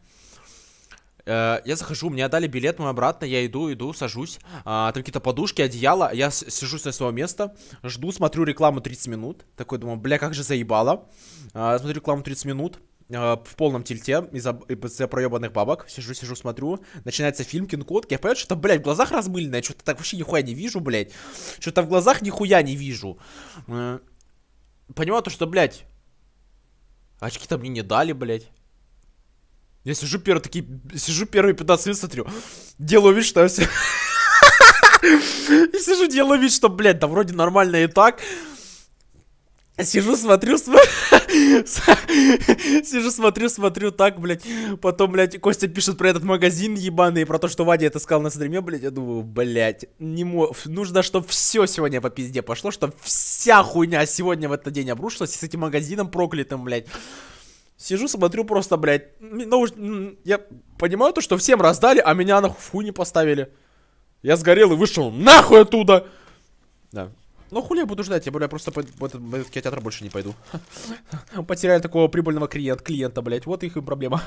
Э, я захожу, мне отдали билет мой обратно, я иду, иду, сажусь. А, там какие-то подушки, одеяло. Я сижусь на своего места, жду, смотрю рекламу тридцать минут. Такой думаю, бля, как же заебало. А, смотрю рекламу тридцать минут. А, в полном тильте, из-за из проебанных бабок. Сижу, сижу, смотрю. Начинается фильм Кинг-Конг. Я понимаю, что-то, блядь, в глазах размыленное. Что-то так вообще нихуя не вижу, блядь. Что-то в глазах нихуя не вижу. А, понимаю то, что, блядь, очки-то мне не дали, блядь. Я сижу первый, такие, сижу первые пятнадцать минут, смотрю. Делаю вид, что я все... И сижу, делаю вид, что, блядь, да вроде нормально и так. Сижу, смотрю, смотрю. Сижу, смотрю, смотрю, так, блядь. Потом, блядь, Костя пишет про этот магазин ебаный, про то, что Вадя это сказал на стриме, блядь. Я думаю, блядь, не мо... нужно, чтобы все сегодня по пизде пошло, чтобы вся хуйня сегодня в этот день обрушилась с этим магазином проклятым, блядь. Сижу, смотрю просто, блядь. Ну, я понимаю то, что всем раздали, а меня нахуй в хуй не поставили. Я сгорел и вышел нахуй оттуда. Да. Ну хули я буду ждать, я, бля, просто в этот, в этот кинотеатр больше не пойду. Потеряли такого прибыльного клиент, клиента, блядь, вот их и проблема.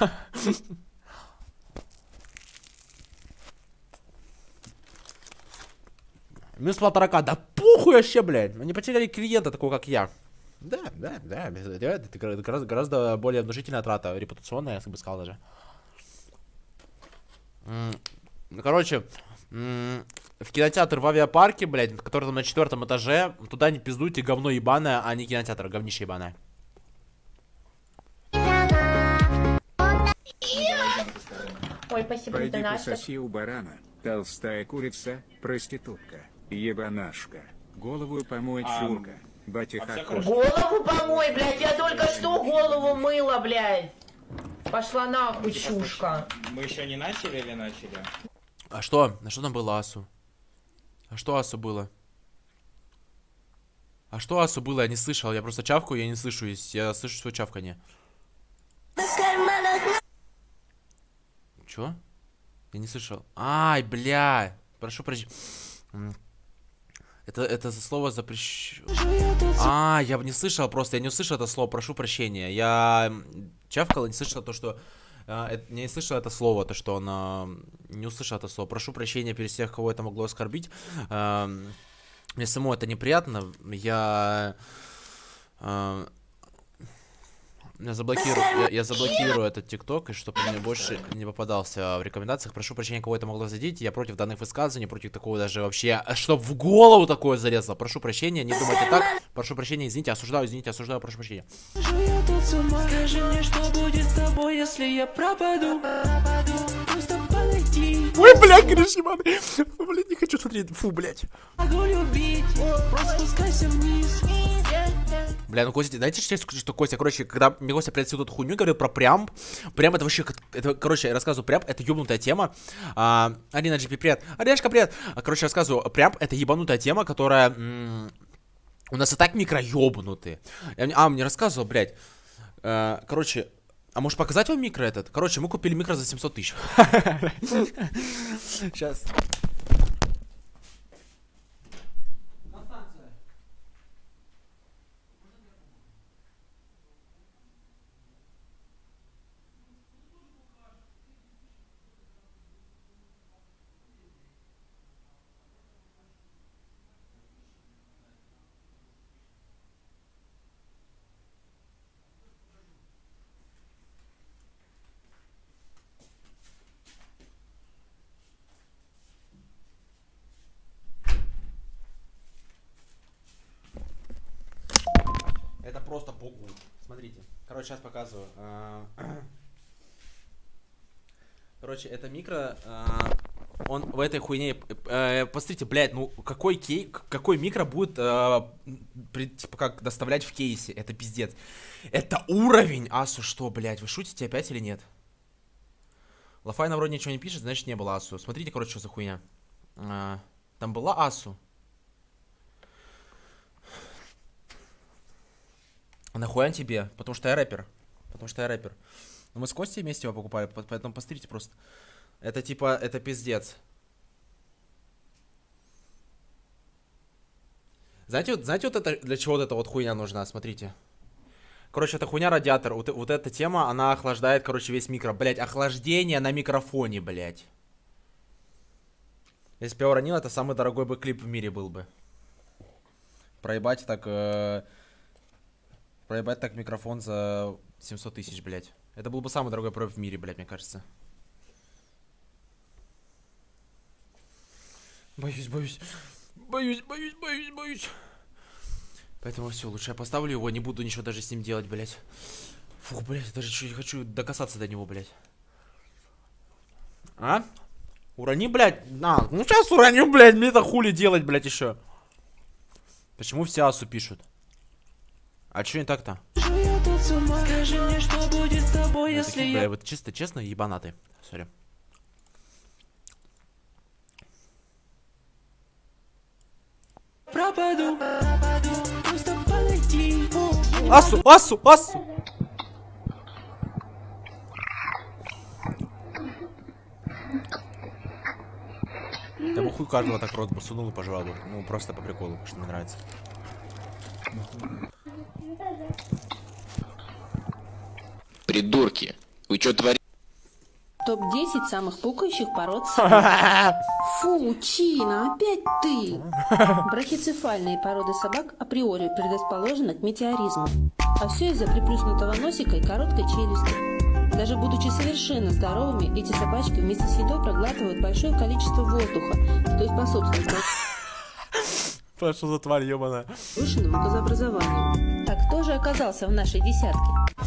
Минус полторака, да похуй вообще, блядь. Они потеряли клиента такого, как я. Да, да, да, это гораздо, гораздо более внушительная трата, репутационная, я бы сказал даже. Ну, короче, в кинотеатр в авиапарке, блядь, который там на четвертом этаже, туда не пиздуйте, говно ебаное, а не кинотеатр, говнище ебаное. Ой, спасибо, пойди это Настя. пососи у барана, толстая курица, проститутка, ебанашка, голову помой, чурка, батиха. Голову помой, блядь, я только что голову мыла, блядь. Пошла нахуй, чушка. Мы еще не начали или начали? А что? А что там было, Асу? А что Асу было? А что Асу было? Я не слышал. Я просто чавкаю, я не слышу. Я слышу свое чавканье. Чё? Я не слышал. Ай, бля. Прошу прощения. Это, это слово запрещено. А, я бы не слышал просто. Я не услышал это слово. Прошу прощения. Я чавкал и не слышал то, что... Не слышал это слово, то, что он не услышал это слово. Прошу прощения перед всех, кого это могло оскорбить. Мне самому это неприятно. Я... Я заблокирую, я, я заблокирую этот ТикТок, и чтобы мне больше не попадался в рекомендациях. Прошу прощения, кого это могло задеть. Я против данных высказываний, против такого даже вообще, чтоб в голову такое залезло. Прошу прощения, не думайте так. Прошу прощения, извините, осуждаю, извините, осуждаю, прошу прощения. Скажи мне, что будет с тобой, если я пропаду. Просто подойди. Ой, блядь, грешиман. Фу, блядь, не хочу смотреть. Фу, блядь. Могу любить, просто спускайся вниз. Бля, ну Костя, знаете, что Костя, короче, когда мне Костя приносил эту хуйню, говорил про прямп. Прям это вообще, это, короче, я рассказываю, прямп это ебнутая тема. а, Арина джи пи, привет. Ариночка, привет. Короче, рассказываю, прямп это ебанутая тема, которая... У нас и так микроебнутые. А, мне рассказывал, блядь. а, Короче, а может показать вам микро этот? Короче, мы купили микро за семьсот тысяч. Сейчас. Это просто богу. Смотрите. Короче, сейчас показываю. Короче, это микро. Он в этой хуйне. Посмотрите, блядь, ну какой кей, какой микро будет типа как доставлять в кейсе? Это пиздец. Это уровень. Асу что, блядь? Вы шутите опять или нет? Лафайна вроде ничего не пишет, значит не было Асу. Смотрите, короче, что за хуйня. Там была Асу. Нахуя тебе? Потому что я рэпер. Потому что я рэпер. Но мы с Костей вместе его покупали, поэтому посмотрите просто. Это типа, это пиздец. Знаете, вот, знаете, вот это, для чего вот эта вот хуйня нужна? Смотрите. Короче, это хуйня радиатор. Вот, вот эта тема, она охлаждает, короче, весь микро. Блять, охлаждение на микрофоне, блять. Если бы я уронил, это самый дорогой бы клип в мире был бы. Проебать так... Э Проебать так микрофон за семьсот тысяч, блядь. Это был бы самый дорогой проеб в мире, блядь, мне кажется. Боюсь, боюсь. Боюсь, боюсь, боюсь, боюсь. Поэтому все, лучше я поставлю его, не буду ничего даже с ним делать, блядь. Фух, блядь, даже чуть хочу докасаться до него, блядь. А? Урони, блядь. На, ну сейчас уроню, блядь, мне это хули делать, блядь, еще. Почему все Асу пишут? А чё не так-то? Скажи мне, что будет с тобой, если такие, я... бля, вот чисто, честно, ебанаты. Сори. Пропаду. Просто подойди. Асу, Асу, Асу! Я бы хуй каждого так рот бы сунул и пожевал бы. Ну, просто по приколу, что мне нравится. Придурки, вы что творите? топ десять самых пукающих пород собак. Фу, Чина, опять ты! Брахицефальные породы собак априори предрасположены к метеоризму. А все из-за приплюснутого носика и короткой челюсти. Даже будучи совершенно здоровыми, эти собачки вместе с едой проглатывают большое количество воздуха, что и способствует что за тварь, ёбаная. повышенному газообразованию. Так кто же оказался в нашей десятке?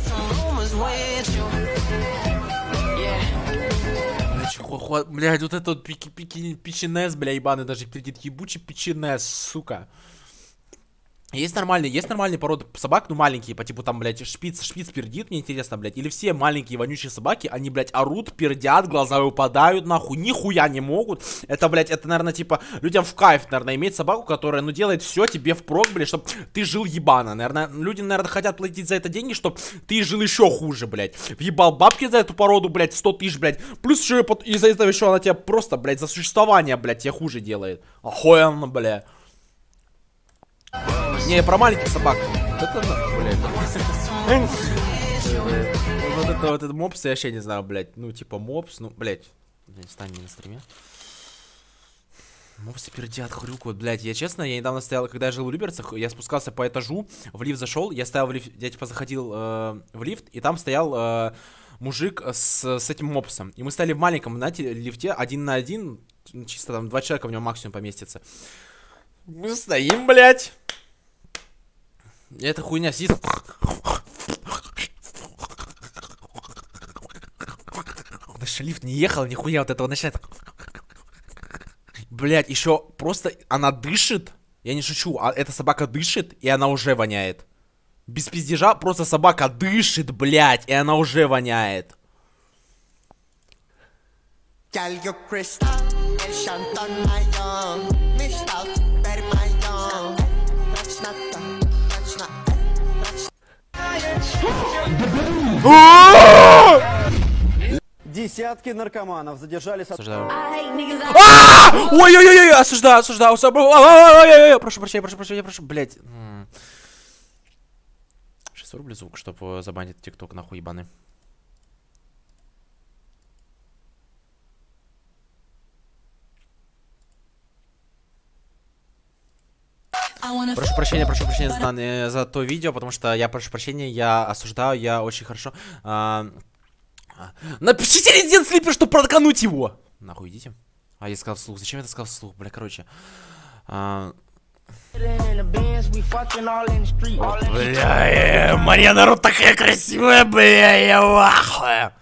Блядь, вот этот вот пичинес, бля, ебаный, даже перейдет ебучий пичинес, сука. Есть нормальные, есть нормальные породы собак, ну маленькие, по типу там, блядь, шпиц, шпиц пердит, мне интересно, блядь. Или все маленькие вонючие собаки, они, блядь, орут, пердят, глаза выпадают, нахуй, нихуя не могут. Это, блядь, это, наверное, типа, людям в кайф, наверное, иметь собаку, которая, ну, делает все тебе впрок, блядь, чтобы ты жил ебано. Наверное, люди, наверное, хотят платить за это деньги, чтобы ты жил еще хуже, блядь. Въебал бабки за эту породу, блядь, сто тысяч, блядь. Плюс еще из-за этого еще она тебя просто, блядь, за существование, блядь, тебе хуже делает. Охуенно, блядь. Не, про маленьких собак. Вот это, блядь. Вот это, вот это мопс, я вообще не знаю, блядь. Ну, типа мопс, ну, блядь. Стань не на стриме. Мопсы пердят, хрюкают, блядь. Я честно, я недавно стоял, когда я жил в Люберцах, я спускался по этажу, в лифт зашел, я стоял в лифт, я типа заходил э, в лифт, и там стоял э, мужик с, с этим мопсом. И мы стояли в маленьком, знаете, лифте, один на один, чисто там два человека в нем максимум поместится. Мы стоим, блядь. И эта хуйня сидит. Даже лифт не ехал, нихуя, вот этого начинает. Блять, еще просто она дышит. Я не шучу, а эта собака дышит, и она уже воняет. Без пиздежа, просто собака дышит, блять, и она уже воняет. Десятки наркоманов задержали... Осуждаю. Ой-ой-ой, осуждаю, осуждаю, осуждаю. Прошу прощения, прошу прощения, прошу, блядь. шестьсот рублей звук, чтобы забанить тикток, нахуй ебаный. Прошу прощения, прошу прощения за, за то видео, потому что я прошу прощения, я осуждаю, я очень хорошо... А... Напишите резидент слипер, чтобы проткануть его. Нахуй идите. А я сказал вслух. Зачем я это сказал вслух? Бля, короче. А... Бля, Мария, народ такая красивая, бля, я в ахуе.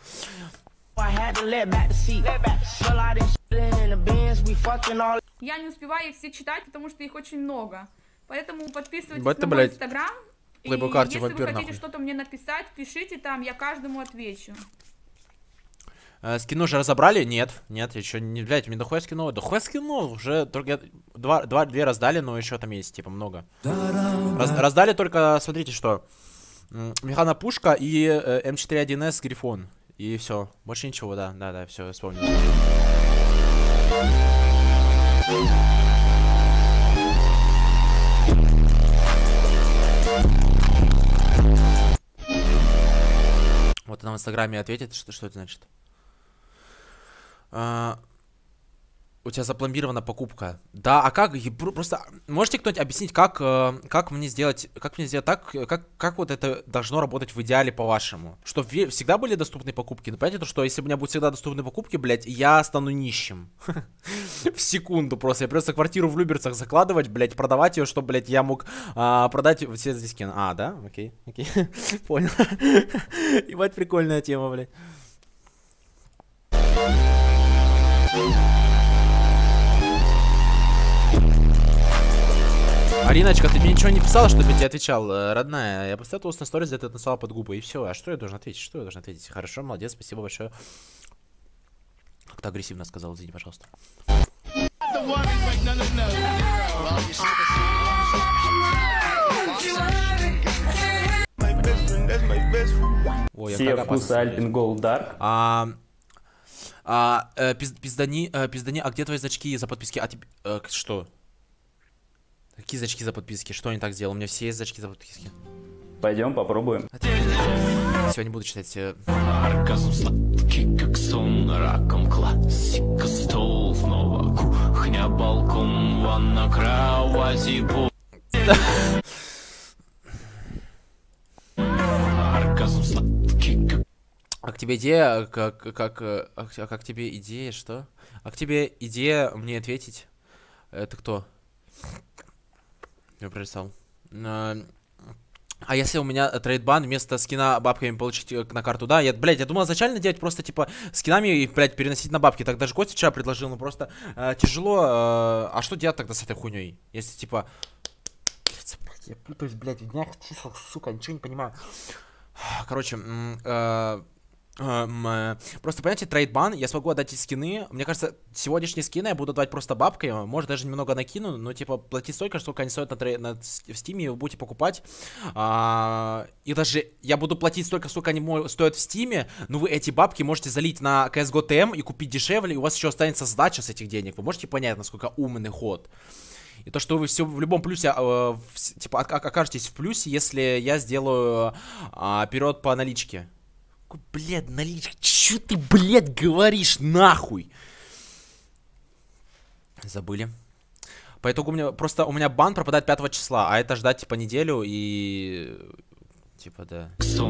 Я не успеваю их все читать, потому что их очень много. Поэтому подписывайтесь Бать на ты, мой блядь, инстаграм. И карте, если вампир, вы хотите нахуй. что-то мне написать, пишите там, я каждому отвечу. Э, скину уже разобрали? Нет, нет, еще не, блядь, мне дохуя скину, дохуя скину, уже только два, два, две раздали, но еще там есть, типа, много. Раз, раздали только, смотрите, что, механа пушка и э, эм четыре один эс Грифон, и все, больше ничего, да, да, да, все, вспомнил. Вот она в инстаграме ответит, что, что это значит. А, у тебя запломбирована покупка. Да, а как? Просто можете кто-нибудь объяснить, как, как мне сделать, как мне сделать так, как, как вот это должно работать в идеале по-вашему? Чтобы всегда были доступны покупки. Ну, понимаете, то, что если у меня будут всегда доступны покупки, блядь, я стану нищим. В секунду просто. Я придется квартиру в Люберцах закладывать, блядь, продавать ее, чтобы, блядь, я мог продать все здесь кино. А, да? Окей, окей. Понял. Ебать, прикольная тема, блядь. Ариночка, ты мне ничего не писала, чтобы я тебе отвечал, родная. Я поставил толстый сторис, где ты написала под губы, и все. А что я должен ответить? Что я должен ответить? Хорошо, молодец, спасибо большое. Как-то агрессивно сказал, извини, пожалуйста. Ой, все вкусы Альпен Голд Дарк. А, а, э, пиз, пиздани, э, пиздани, а где твои значки за подписки? А тебе, э, что? Какие значки за подписки? Что я не так сделал? У меня все есть значки за подписки. Пойдем попробуем. Сегодня буду читать. Оргазм сладкий, как сон, раком классика, стол снова, кухня, балкон, ванна, кровати, оргазм сладкий, как... А к тебе идея, как, как, а как тебе идея, что? А к тебе идея мне ответить? Это кто? Я пролистал. А если у меня трейдбан вместо скина бабками получить на карту, да? Я, блядь, я думал изначально делать просто, типа, скинами и, блядь, переносить на бабки. Так даже Костя вчера предложил, ну просто э, тяжело. Э, а что делать тогда с этой хуйней? Если, типа... Блядь, я путаюсь, блядь, в днях числах, сука, ничего не понимаю. Короче, э, э, просто, понимаете, трейдбан, я смогу отдать эти скины. Мне кажется, сегодняшние скины я буду давать просто бабкой. Может, даже немного накину, но, типа, платить столько, сколько они стоят на, трей... на... в стиме, вы будете покупать. А, и даже я буду платить столько, сколько они стоят в стиме, но вы эти бабки можете залить на си эс го ти эм и купить дешевле, и у вас еще останется сдача с этих денег. Вы можете понять, насколько умный ход. И то, что вы все в любом плюсе, э, в, типа, окажетесь в плюсе, если я сделаю э, период по наличке. Блядь, наличка, чё ты, блядь, говоришь, нахуй? Забыли. По итогу у меня просто у меня бан пропадает пятого числа, а это ждать типа неделю и типа да.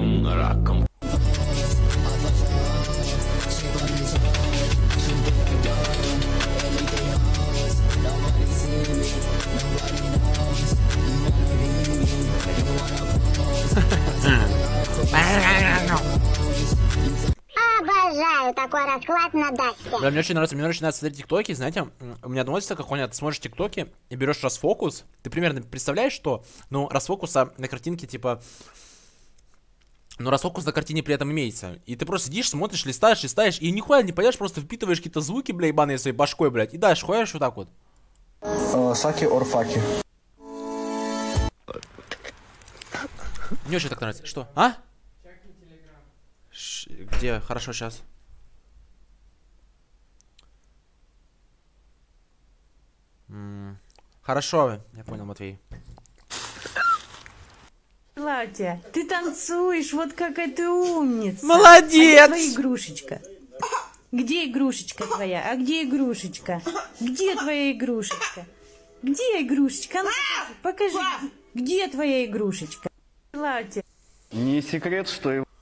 Обожаю такой расклад на даче. Бля, мне очень нравится, мне очень нравится смотреть тиктоки, знаете, у меня одна такая хуйня, ты смотришь тиктоки и берешь расфокус, ты примерно представляешь, что, ну, расфокуса на картинке, типа, ну, расфокус на картине при этом имеется, и ты просто сидишь, смотришь, листаешь, листаешь, и нихуя не понимаешь, просто впитываешь какие-то звуки, бля, ебаные своей башкой, блядь, и дальше хуяешь вот так вот. Саки or факи. Мне очень так нравится, что, а? Ш где? Хорошо, сейчас. М Хорошо, я понял, Матвей. Латя, ты танцуешь, вот какая ты умница. Молодец! А где твоя игрушечка? Где игрушечка твоя? А где игрушечка? Где твоя игрушечка? Где игрушечка? Ну, покажи, где твоя игрушечка? Латя. Не секрет, что его...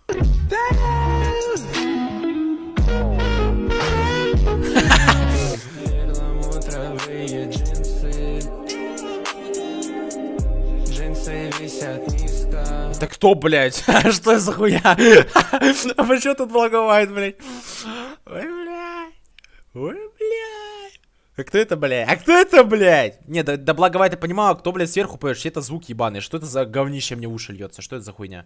Да кто, блядь? Что это за хуя? А почему тут благовает, блядь? Ой, блядь. Ой, блядь. А кто это, блядь? А кто это, блядь? Не, да, да благовает я понимаю, кто, блядь, сверху поешь? Это звук ебаный. Что это за говнище мне в уши льется? Что это за хуйня?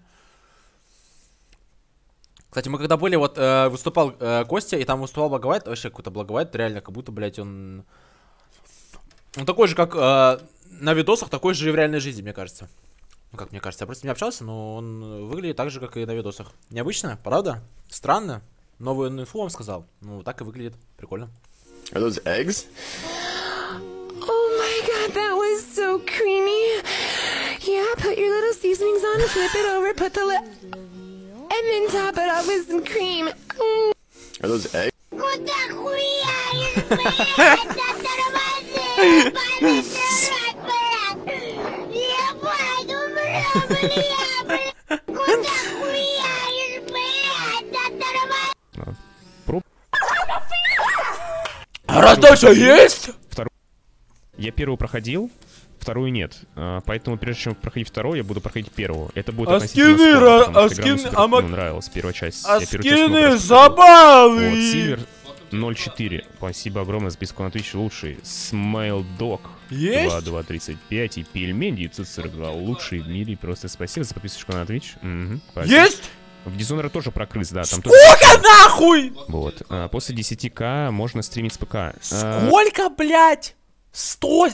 Кстати, мы когда были, вот, э, выступал э, Костя, и там выступал благовает, вообще какой-то благовает, реально, как будто, блядь, он... Он такой же, как э, на видосах, такой же и в реальной жизни, мне кажется. Ну, как мне кажется, я просто не общался, но он выглядит так же, как и на видосах. Необычно, правда? Странно. Новую инфу вам сказал. Ну, так и выглядит. Прикольно. Are those eggs? Oh my god, that was so creamy. Yeah, put your little seasonings on, flip it over, put the lip, and then top it off with some cream. Mm. Are those eggs? Куда хуяешь, блядь? Это нормально, ебать, умру, бля, бля. Куда хуяешь, блядь? Это нормально. Раздача есть? Вторую... Я первую проходил, вторую нет. А, поэтому прежде чем проходить вторую, я буду проходить первую. Это будет а относительно скины, скоро, а потому что скины, игра мне а супер, ну, нравилась первая часть. А я скины забавы! Вот, Сильвер ноль четыре. Спасибо огромное за подписку на Twitch. Лучший. Смейл Дог два два тридцать пять и Пельмень девятьсот сорок два. Лучший в мире. Просто спасибо за подписку на Twitch. Угу, есть? В Dishonored тоже про крыс, да. Там Сколько тоже... нахуй? Вот. А, после десяти ка можно стримить с ПК. Сколько, а... блядь? Сто...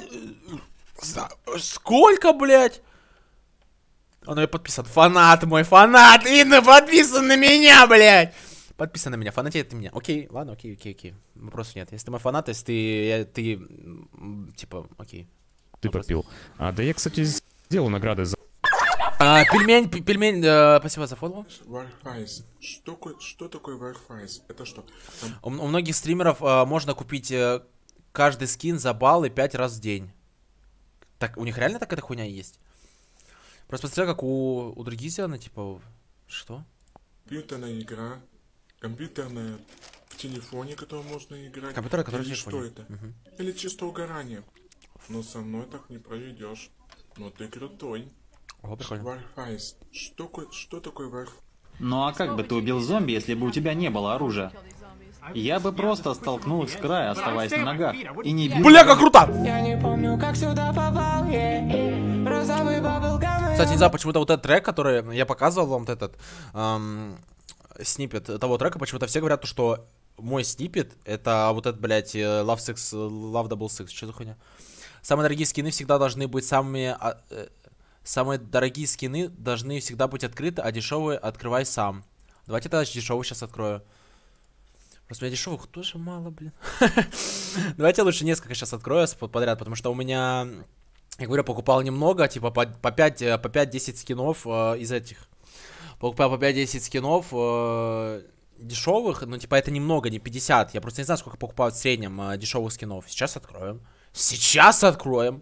Сколько, блядь? Он и подписан. Фанат мой, фанат! Инна подписан на меня, блядь! Подписан на меня, фанатеет ты меня. Окей, ладно, окей, окей, окей. Вопросов нет. Если ты мой фанат, если ты... Я, ты... Типа, окей. Ты Вопрос. Попил. А, да я, кстати, сделал награды за... А, пельмень, пельмень, э, спасибо за фоллоу. Warface. Что, что такое Warface? Это что? Там... У, у многих стримеров э, можно купить э, каждый скин за баллы пять раз в день. Так, у них реально такая хуйня есть? Просто посмотри, как у, у других сделано, типа, что? Компьютерная игра, компьютерная в телефоне, которую можно играть. Компьютер, который Или в телефоне. что это? Угу. Или чисто угорание. Но со мной так не проведешь. Но ты крутой. О, прикольно. Warface. Что, что такое Warface? Ну а как бы ты убил зомби, если бы у тебя не было оружия? Я бы просто столкнул их с края, оставаясь на ногах. И не бил... Бля, как круто! Я не помню, как сюда попал, розовый баблгам. Кстати, не знаю, почему-то вот этот трек, который я показывал вам, вот этот эм, сниппет того трека, почему-то все говорят, что мой сниппет это вот этот, блядь, Love Six, Love Double Six, что за хуйня? Самые дорогие скины всегда должны быть самыми... Самые дорогие скины должны всегда быть открыты, а дешевые открывай сам. Давайте тогда дешевый сейчас открою. Просто у меня дешевых тоже мало, блин. Давайте лучше несколько сейчас открою подряд, потому что у меня, я говорю, покупал немного, типа по, по пять-десять скинов э, из этих. Покупал по пять-десять скинов, э, дешевых, ну, типа, это немного, не пятьдесят. Я просто не знаю, сколько покупают в среднем э, дешевых скинов. Сейчас откроем. Сейчас откроем.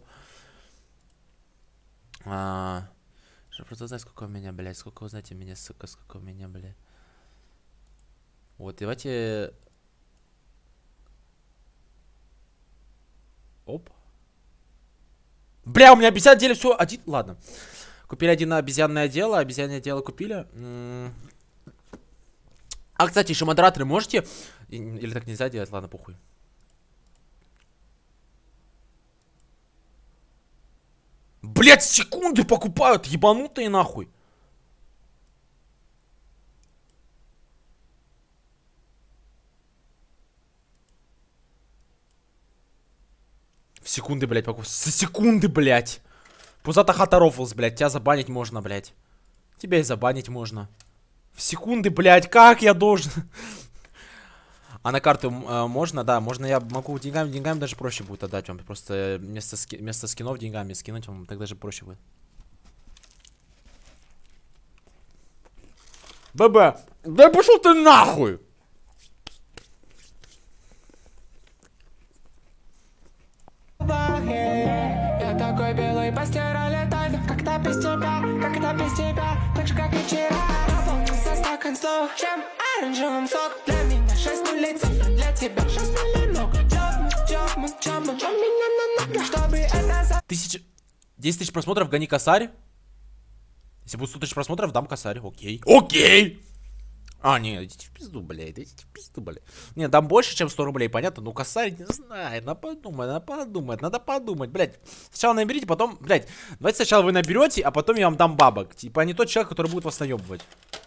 А, просто узнать, сколько у меня, блядь. Сколько узнаете меня, сука, сколько у меня, блядь. Вот, давайте... Оп. Бля, у меня обезьян деле все один... Ладно. Купили один обезьянное дело. Обезьянное дело купили. М -м а, кстати, еще модераторы можете? Или так нельзя делать? Ладно, похуй. Блять, секунды покупают, ебанутые нахуй. В секунды, блять, покупают. За секунды, блять. Пузата хата рофлс, блять. Тебя забанить можно, блять. Тебя и забанить можно. В секунды, блять, как я должен? А на карту э, можно? Да, можно, я могу деньгами, деньгами даже проще будет отдать вам. Просто вместо, ски, вместо скинов деньгами скинуть вам, так даже проще будет. ББ, да пошел ты нахуй! Я такой белый постирали тайну, как-то без тебя, как-то без тебя, так же как и вчера. Наполнился стакан слов, чем оранжевым сок. Для меня шесть нулей цифры, для тебя шесть нулей много. Чопму, чопму, чопму, чоп меня на ногах, чтобы это... Тысяча... десять тысяч просмотров, гони косарь. Если будет сто тысяч просмотров, дам косарь, окей. Окей! А, не, идите в пизду, блядь, идите в пизду, блядь. Не, там больше, чем сто рублей, понятно? Ну, косарь, не знаю, надо подумать, надо подумать, надо подумать, блядь. Сначала наберите, потом, блядь, давайте сначала вы наберете, а потом я вам дам бабок. Типа, не тот человек, который будет вас наебывать.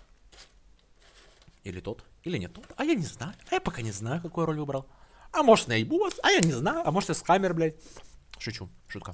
Или тот, или не тот, а я не знаю, а я пока не знаю, какую роль выбрал. А может, наебу вас, а я не знаю, а может, я с камер, блядь. Шучу, шутка.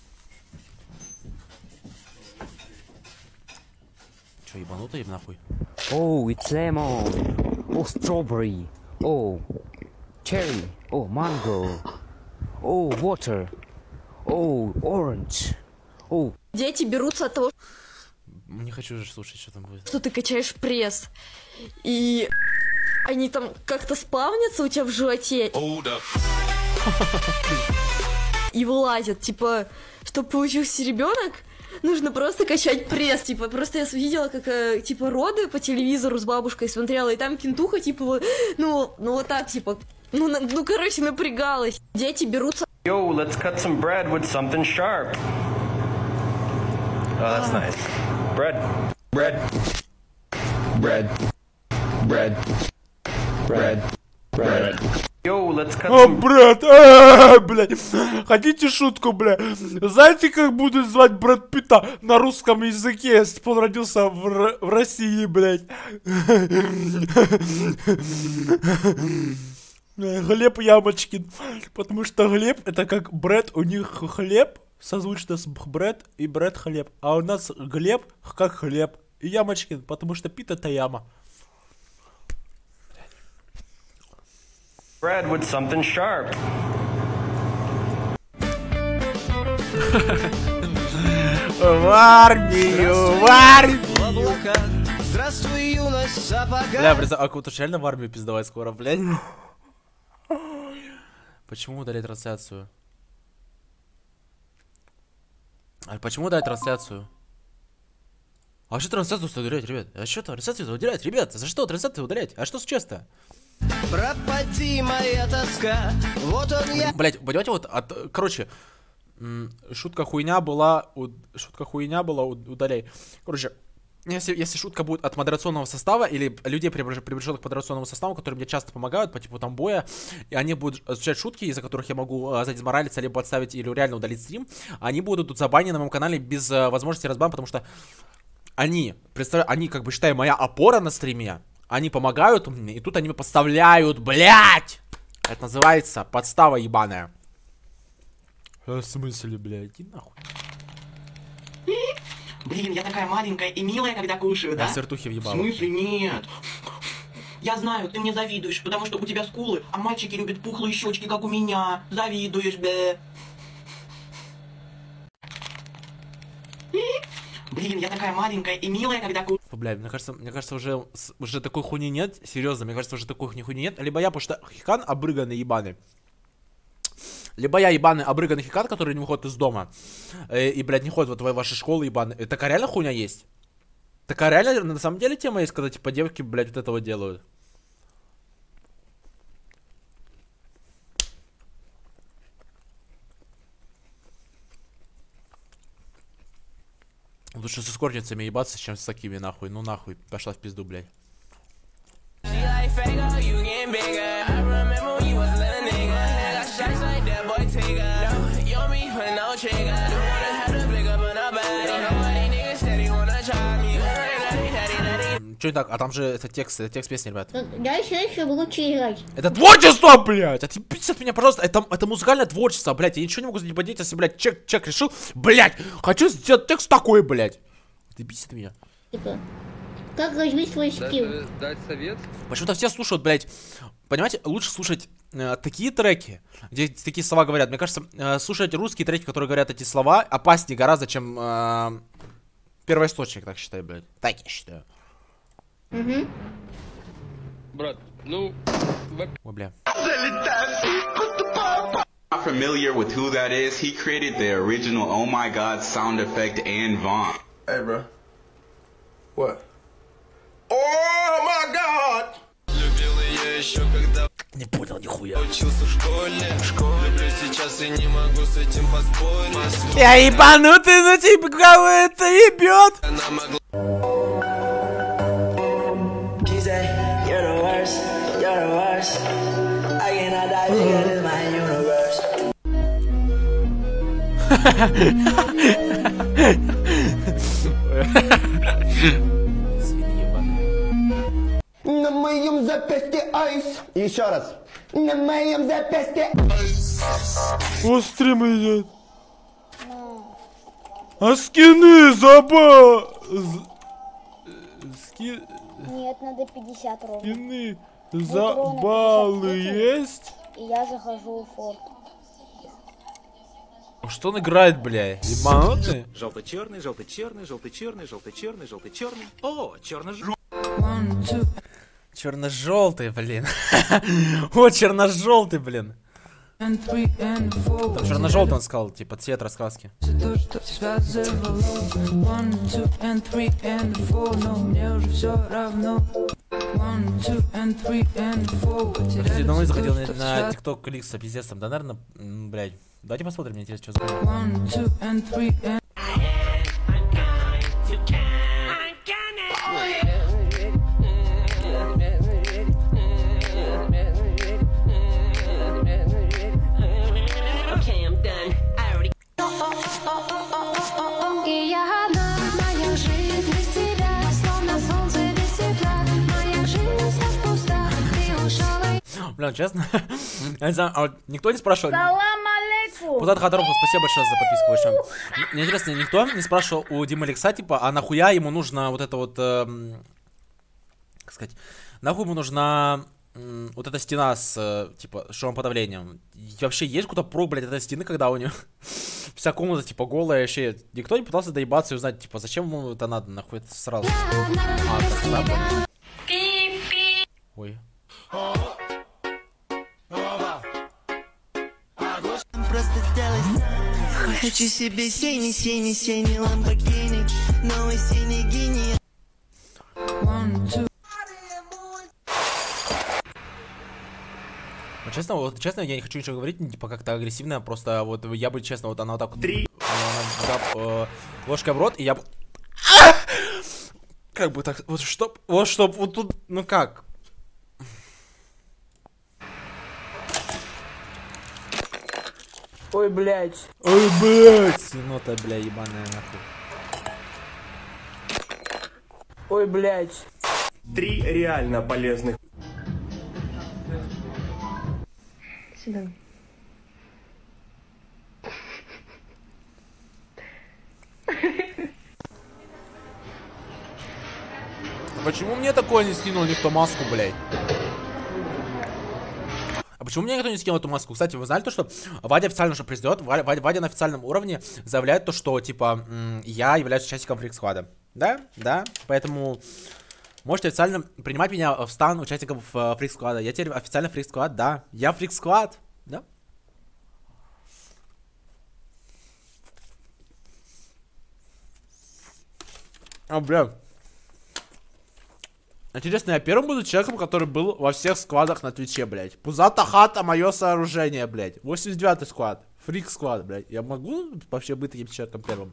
Че, ебанутый, еб нахуй? Oh, it's lemon. Oh, strawberry. Oh, cherry. Oh, mango. Oh, water. Oh, orange. Oh. Дети берутся от того, Не хочу же слушать, что там будет. что ты качаешь пресс. И они там как-то спавнятся у тебя в животе. И вылазят. Типа, чтобы получился ребенок, нужно просто качать пресс, типа, просто я видела, как, э, типа, роды по телевизору с бабушкой смотрела, и там кентуха, типа, вот, ну, ну, вот так, типа, ну, на, ну, короче, напрягалась. Дети берутся... Yo, let's cut some bread with something sharp. Oh, that's nice. Bread. Bread. Bread. Bread. Bread. Bread. Yo, let's cut О, some... брат, а, блядь, хотите шутку, блядь? Знаете, как будут звать Брэд Питта на русском языке, если бы он родился в, Р в России, блядь? Глеб Ямочкин, потому что Глеб это как Брэд, у них хлеб, созвучно с Брэд и Брэд хлеб, а у нас Глеб как хлеб, и Ямочкин, потому что Пит это яма. bread with something sharp. В армию, в армию! Здравствуй, юность, сапога. Бля, а кого-то реально в армию пиздавать скоро, блядь. Почему удалять трансляцию? А почему удалять трансляцию? А что трансляцию удалять, ребят? А что трансляцию удалять, ребят? За что трансляцию удалять? А что сейчас-то? Пропади моя тоска, вот он я. Блять, понимаете, вот, от, короче, шутка хуйня была, у, шутка хуйня была, удаляй. Короче, если, если шутка будет от модерационного состава или людей, приближенных к модерационному составу, которые мне часто помогают по типу там боя, и они будут изучать шутки, из-за которых я могу э, задизморалиться, либо отставить, или реально удалить стрим, они будут тут забанены на моем канале без э, возможности разбана, потому что они, представляю, они, как бы, считай, моя опора на стриме. Они помогают мне, и тут они меня подставляют, блядь! Это называется подстава ебаная. В смысле, блядь? Иди нахуй. Блин, я такая маленькая и милая, когда кушаю, да? Я сертухи въебал. В смысле? Нет. Я знаю, ты мне завидуешь, потому что у тебя скулы, а мальчики любят пухлые щечки, как у меня. Завидуешь, бе. Блин, я такая маленькая и милая, когда кушаю. типа, блядь, мне кажется, мне кажется, уже, уже такой хуйни нет, серьезно, мне кажется, уже такой хуйни нет. Либо я, потому что хикан обрыганный ебаный. Либо я ебаный обрыганный хикан, который не выходит из дома. И, и блядь, не ходит вот в ваши школы ебаные. Такая реально хуйня есть? Такая реально, на самом деле, тема есть, когда, типа, девки, блядь, вот этого делают. Лучше с эскортницами ебаться, чем с такими, нахуй. Ну нахуй, пошла в пизду, блядь. Че так? А там же это текст, это текст песни, ребят. Дальше еще лучше играть. Это творчество, блядь! Отъебитесь от меня, пожалуйста. Это, это музыкальное творчество, блядь. Я ничего не могу за него делать, если, блядь, чек, чек решил. Блядь! Хочу сделать текст такой, блядь. Отъебитесь от меня. Типа, как развить свой скилл? Дать, дать совет? Почему-то все слушают, блядь. Понимаете, лучше слушать э, такие треки, где такие слова говорят. Мне кажется, э, слушать русские треки, которые говорят эти слова, опаснее гораздо, чем э, первоисточник, так считаю, блядь. Так я считаю. Угу. Брат, ну... Ой, бля. Not familiar with who that is. He created the original "Oh My God" sound effect and Vaughn. Hey, bro. What? Oh my God! Любил я еще когда не понял нихуя. Учился в школе. Люблю сейчас и не могу с этим поспорить. Я ебанутый, но типа кого это ебет? Она могла... На моем запястье айс. Еще раз. На моем запястье. О, стрим идет. А скины заба... Ски... Нет, надо пятьдесят ровно. Скины за баллы есть? И я захожу в форт. Что он играет, бля? Ебанутый? Желто-черный, желто-черный, желто-черный, желто-черный, желто-черный. О, черно-желтый. Черно-желтый, блин. О, черно-желтый, блин. Там черно-желтый он сказал, типа цвет раскраски. Подожди, давно не заходил на тикток кликса, пиздец там, да, наверное, блядь. Давайте посмотрим, мне интересно, что за. Бля, честно, я не знаю, а вот никто не спрашивал. Салам алейкум! Пузат Хаторов, спасибо большое за подписку большое. Мне интересно, никто не спрашивал у Димы Алекса, типа, а нахуя ему нужно вот это вот, э, как сказать, нахуй ему нужна э, вот эта стена с, э, типа, шумоподавлением. И вообще есть куда про, блядь, этой стены, когда у него вся комната, типа, голая, вообще. Никто не пытался доебаться и узнать, типа, зачем ему это надо, нахуй это сразу. А, так, да, понял. Ой. Хочу себе синий, синий, синий ламборгини, новый синий гений. Вот честно, вот честно, я не хочу ничего говорить, типа как-то агрессивно, просто вот я бы честно, вот она вот так вот, Три. Она, она, э, ложкой в рот, и я бы, как бы так, вот чтоб, вот чтоб, вот тут, ну как? Ой, блядь. Ой, блядь. Енота, бля, ебаная нахуй. Ой, блядь. Три реально полезных. Сюда. Почему мне такое не скинул никто маску, блядь? А почему мне никто не скинул эту маску? Кстати, вы знали то, что Вадя официально уже признает, Вадя, Вадя на официальном уровне заявляет то, что, типа, я являюсь участником Фрикс Сквада. Да, да, поэтому можете официально принимать меня в стан участников Freak Squad. Я теперь официально Freak Squad, да. Я Freak Squad, да. А, бля. Интересно, я первым буду человеком, который был во всех складах на Твиче, блядь. Пузата хата, мое сооружение, блядь. восемьдесят девятый склад. Фрик склад, блядь. Я могу вообще быть таким человеком первым?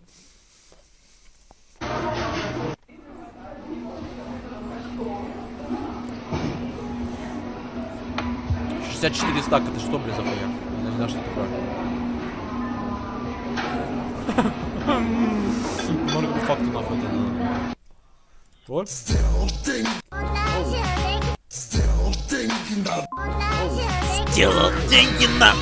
шестьдесят четыре стак, это что, блядь, за хуйня? Я не знаю, что такое. Может быть, факту нахуй это надо. Вот. Сделал деньги на.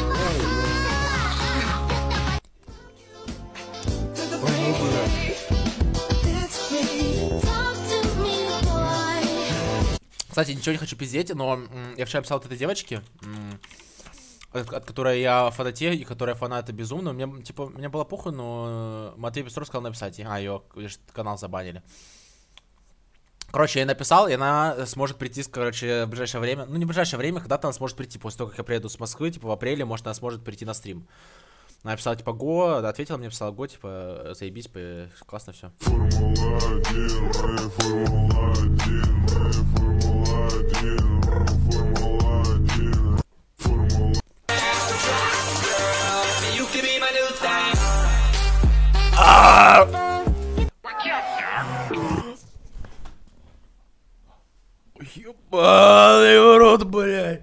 Кстати, ничего не хочу пиздеть, но я вчера писал от этой девочки, от, от которой я фанате и которая фаната безумно. Мне, типа, мне было похуй, но Матвей Пестров сказал написать. А, ее канал забанили. Короче, я написал, и она сможет прийти, короче, в ближайшее время. Ну, не в ближайшее время, когда-то она сможет прийти, после того, как я приеду с Москвы, типа, в апреле, может, она сможет прийти на стрим. Она написала, типа, го, ответила мне, писала, го, типа, заебись, классно все. Ебаный в рот, блядь.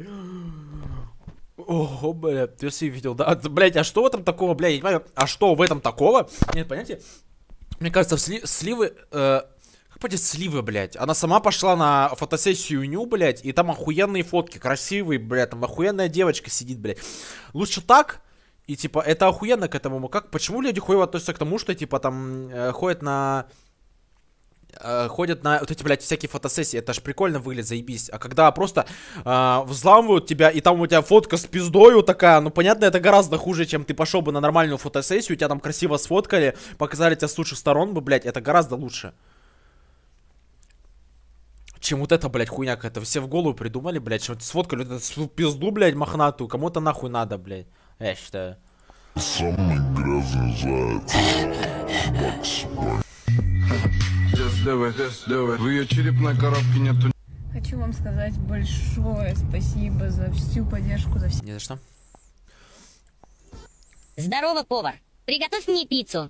Ого, блядь, ты все видел, да? Блядь, а что в этом такого, блядь, я не понимаю, а что в этом такого? Нет, понятия? Мне кажется, в сли сливы, э, как понять сливы, блядь? Она сама пошла на фотосессию Ню, блядь, и там охуенные фотки, красивые, блядь, там охуенная девочка сидит, блядь. Лучше так, и типа, это охуенно к этому, как, почему люди хуево относятся к тому, что, типа, там, э, ходят на... ходят на вот эти, блядь, всякие фотосессии. Это ж прикольно выглядит, заебись. А когда просто э, взламывают тебя, и там у тебя фотка с пиздою такая, ну, понятно, это гораздо хуже, чем ты пошел бы на нормальную фотосессию, тебя там красиво сфоткали, показали тебя с лучших сторон бы, блядь, это гораздо лучше. Чем вот это, блядь, хуйня какая-то. Все в голову придумали, блядь, что сфоткали вот эту пизду, блядь, мохнатую. Кому-то нахуй надо, блядь. Я считаю. Самый грязный заяц. В ее черепной коробке нету. Хочу вам сказать большое спасибо за всю поддержку, за все. Не за что. Здорово, повар. Приготовь мне пиццу.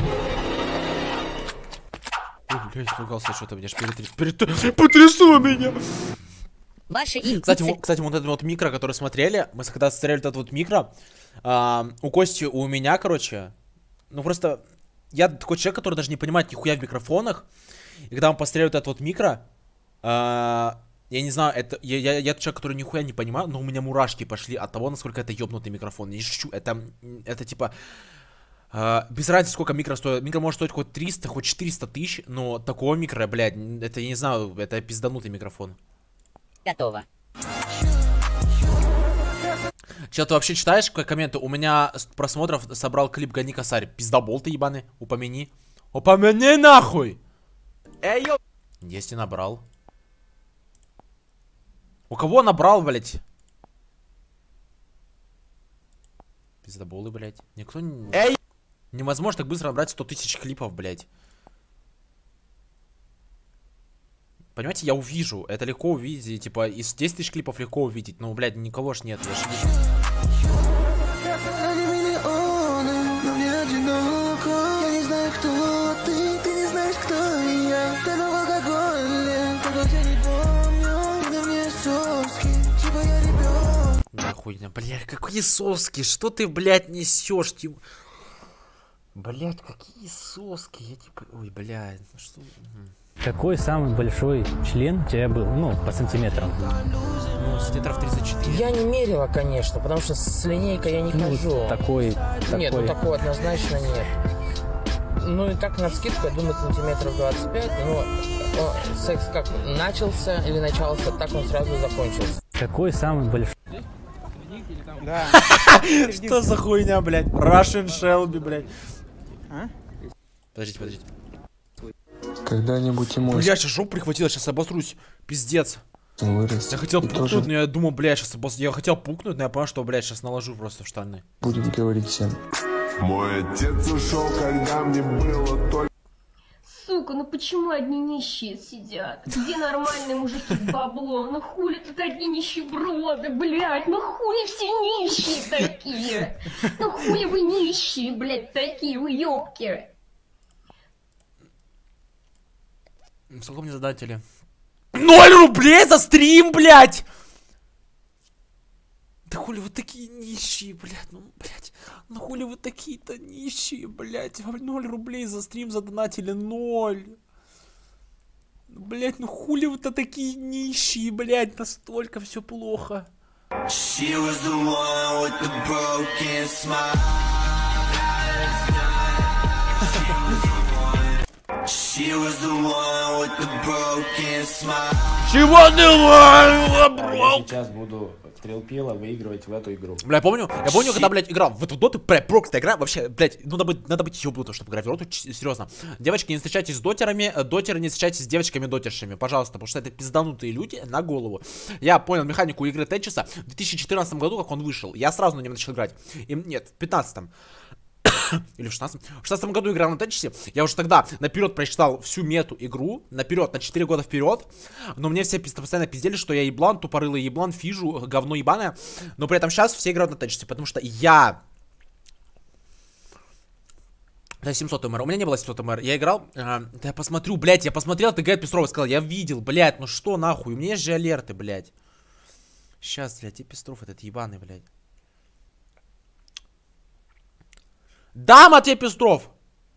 Ой, бля, испугался, что-то меня ж перетряс... Перет... потрясло меня. Ваши кстати, вот, кстати, вот этот вот микро, который смотрели, мы когда смотрели этот вот микро, а, у Кости, у меня, короче, ну просто... Я такой человек, который даже не понимает нихуя в микрофонах. И когда он посмотрел вот этот вот микро, э, я не знаю, это я, я, я человек, который нихуя не понимаю, но у меня мурашки пошли от того, насколько это ёбнутый микрофон. Не шучу, это, это типа, э, без разницы, сколько микро стоит. Микро может стоить хоть триста, хоть четыреста тысяч, но такого микро, блядь, это, я не знаю, это пизданутый микрофон. Готово. Че, ты вообще читаешь комменты? У меня просмотров собрал клип «Гони косарь». Пиздобол ты ебаный, упомяни. Упомяни нахуй! Эй, ё... Есть и набрал. У кого набрал, блядь? Пиздоболы, блядь. Никто не... Эй! Невозможно так быстро набрать сто тысяч клипов, блядь. Понимаете, я увижу. Это легко увидеть. Типа, из десяти тысяч клипов легко увидеть. Ну, блядь, никого ж нет. Я ж вижу. Да хуйня, блядь, какие соски? Что ты, блядь, несешь? Типа... Блядь, какие соски? Я типа... Ой, блядь, ну что... Какой самый большой член у тебя был? Ну, по сантиметрам. Ну, сантиметров тридцать четыре. Я не мерила, конечно, потому что с линейкой я не ну, хожу. Такой, Нет, такой. ну такого однозначно нет. Ну и так на вскидку, я думаю, сантиметров двадцать пять. Но о, секс как начался или начался, так он сразу закончился. Какой самый большой? Да. Что за хуйня, блядь? Russian Shelby, блядь. Подождите, подождите. Когда-нибудь и мой Бля, сейчас жопу прихватила, сейчас обосрусь. Пиздец. вырастет. Я хотел и пукнуть, тоже но я думал, бля, сейчас обос... Я хотел пукнуть, но я понял, что, блядь, сейчас наложу просто в штаны. будет говорить всем. Мой отец ушел, когда мне было только... Сука, ну почему одни нищие сидят? Где нормальные мужики с баблом? Ну хули тут одни нищеброды, блядь? Ну хули все нищие такие? Ну хули вы нищие, блядь, такие, вы ёбки? Сколько мне задатели? Ноль рублей за стрим, блядь! Да хули вы такие нищие, блядь, ну, блядь. Ну хули вы такие-то нищие, блядь. Ноль рублей за стрим задонатили, ноль. Блядь, ну хули вы-то такие нищие, блядь, настолько все плохо. She was the one with the broken smile. She was the one with the broken smile. She was the one with the broken... Я сейчас буду стрелпила выигрывать в эту игру. Бля, я помню, я помню, когда, блядь, играл в эту доту, бля, проклятая игра, вообще, блядь, ну, надо быть, надо быть ёбнутым, чтобы играть в доту, серьезно. Девочки, не встречайтесь с дотерами, дотеры не встречайтесь с девочками-дотершами, пожалуйста, потому что это пизданутые люди на голову. Я понял механику игры Тетриса в две тысячи четырнадцатом году, как он вышел, я сразу на нем начал играть. И, нет, в пятнадцатом. Или в шестнадцатом. В шестнадцатом году играл на Тетрисе. Я уже тогда наперед прочитал всю мету игру. Наперед, на четыре года вперед. Но мне все постоянно пиздели, что я еблан, тупорылый еблан, фижу, говно ебаное. Но при этом сейчас все играют на Тетрисе. Потому что я... Да, семьсот эм эр. У меня не было семьсот эм эр. Я играл... Э, да я посмотрю, блядь. Я посмотрел, ты Гайд Пестрова сказал. Я видел, блядь. Ну что нахуй? У меня есть же алерты, блядь. Сейчас, блядь, и Пестров этот ебаный, блядь. Да, Матвей Пестров!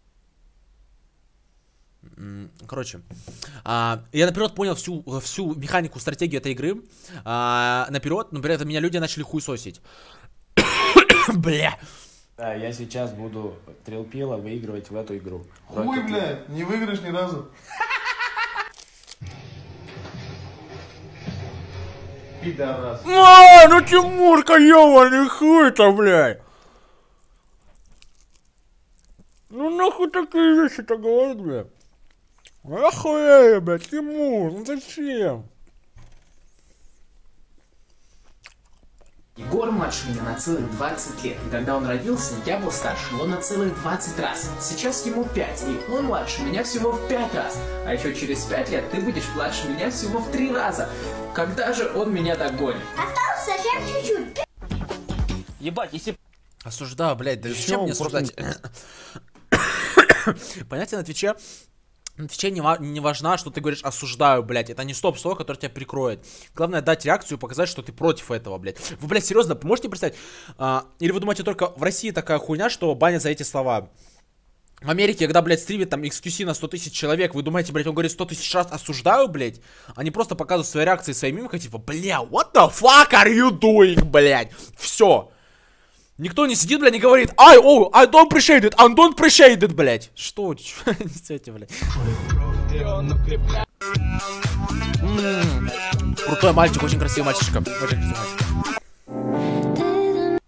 Короче, а, я наперед понял всю, всю механику, стратегию этой игры. А, наперед, но при этом меня люди начали хуесосить. Бля. Да, я сейчас буду стрелпила выигрывать в эту игру. Хуй, блядь, не выиграешь ни разу. Пидорас. А, ну Тимурка, ёбаный хуй-то, блядь. Ну нахуй такие вещи-то говорят, бля. Охуеть, блядь, Тимур, ну зачем? Егор младше меня на целых двадцать лет, и когда он родился, я был старше его на целых двадцать раз. Сейчас ему пять, и он младше меня всего в пять раз. А еще через пять лет ты будешь младше меня всего в три раза. Когда же он меня догонит? Осталось совсем чуть-чуть. Ебать, если... Осуждаю, блядь, да зачем мне осуждать? Понятие на Твиче. На Твиче не, ва не важно, что ты говоришь осуждаю, блядь. Это не стоп-слово, которое тебя прикроет. Главное дать реакцию и показать, что ты против этого, блядь. Вы, блядь, серьезно, можете представить? А, или вы думаете, только в России такая хуйня, что банят за эти слова? В Америке, когда, блядь, стримит там икс кью си на сто тысяч человек, вы думаете, блядь, он говорит сто тысяч раз осуждаю, блядь? Они просто показывают свои реакции, свои мимикой, типа, бля, what the fuck are you doing, блядь? Все. Никто не сидит, блядь, не говорит I, oh, I don't appreciate it, I don't appreciate it, блядь. Что? Несете, блядь. Крутой мальчик, очень красивый мальчишка. Очень красивый мальчик.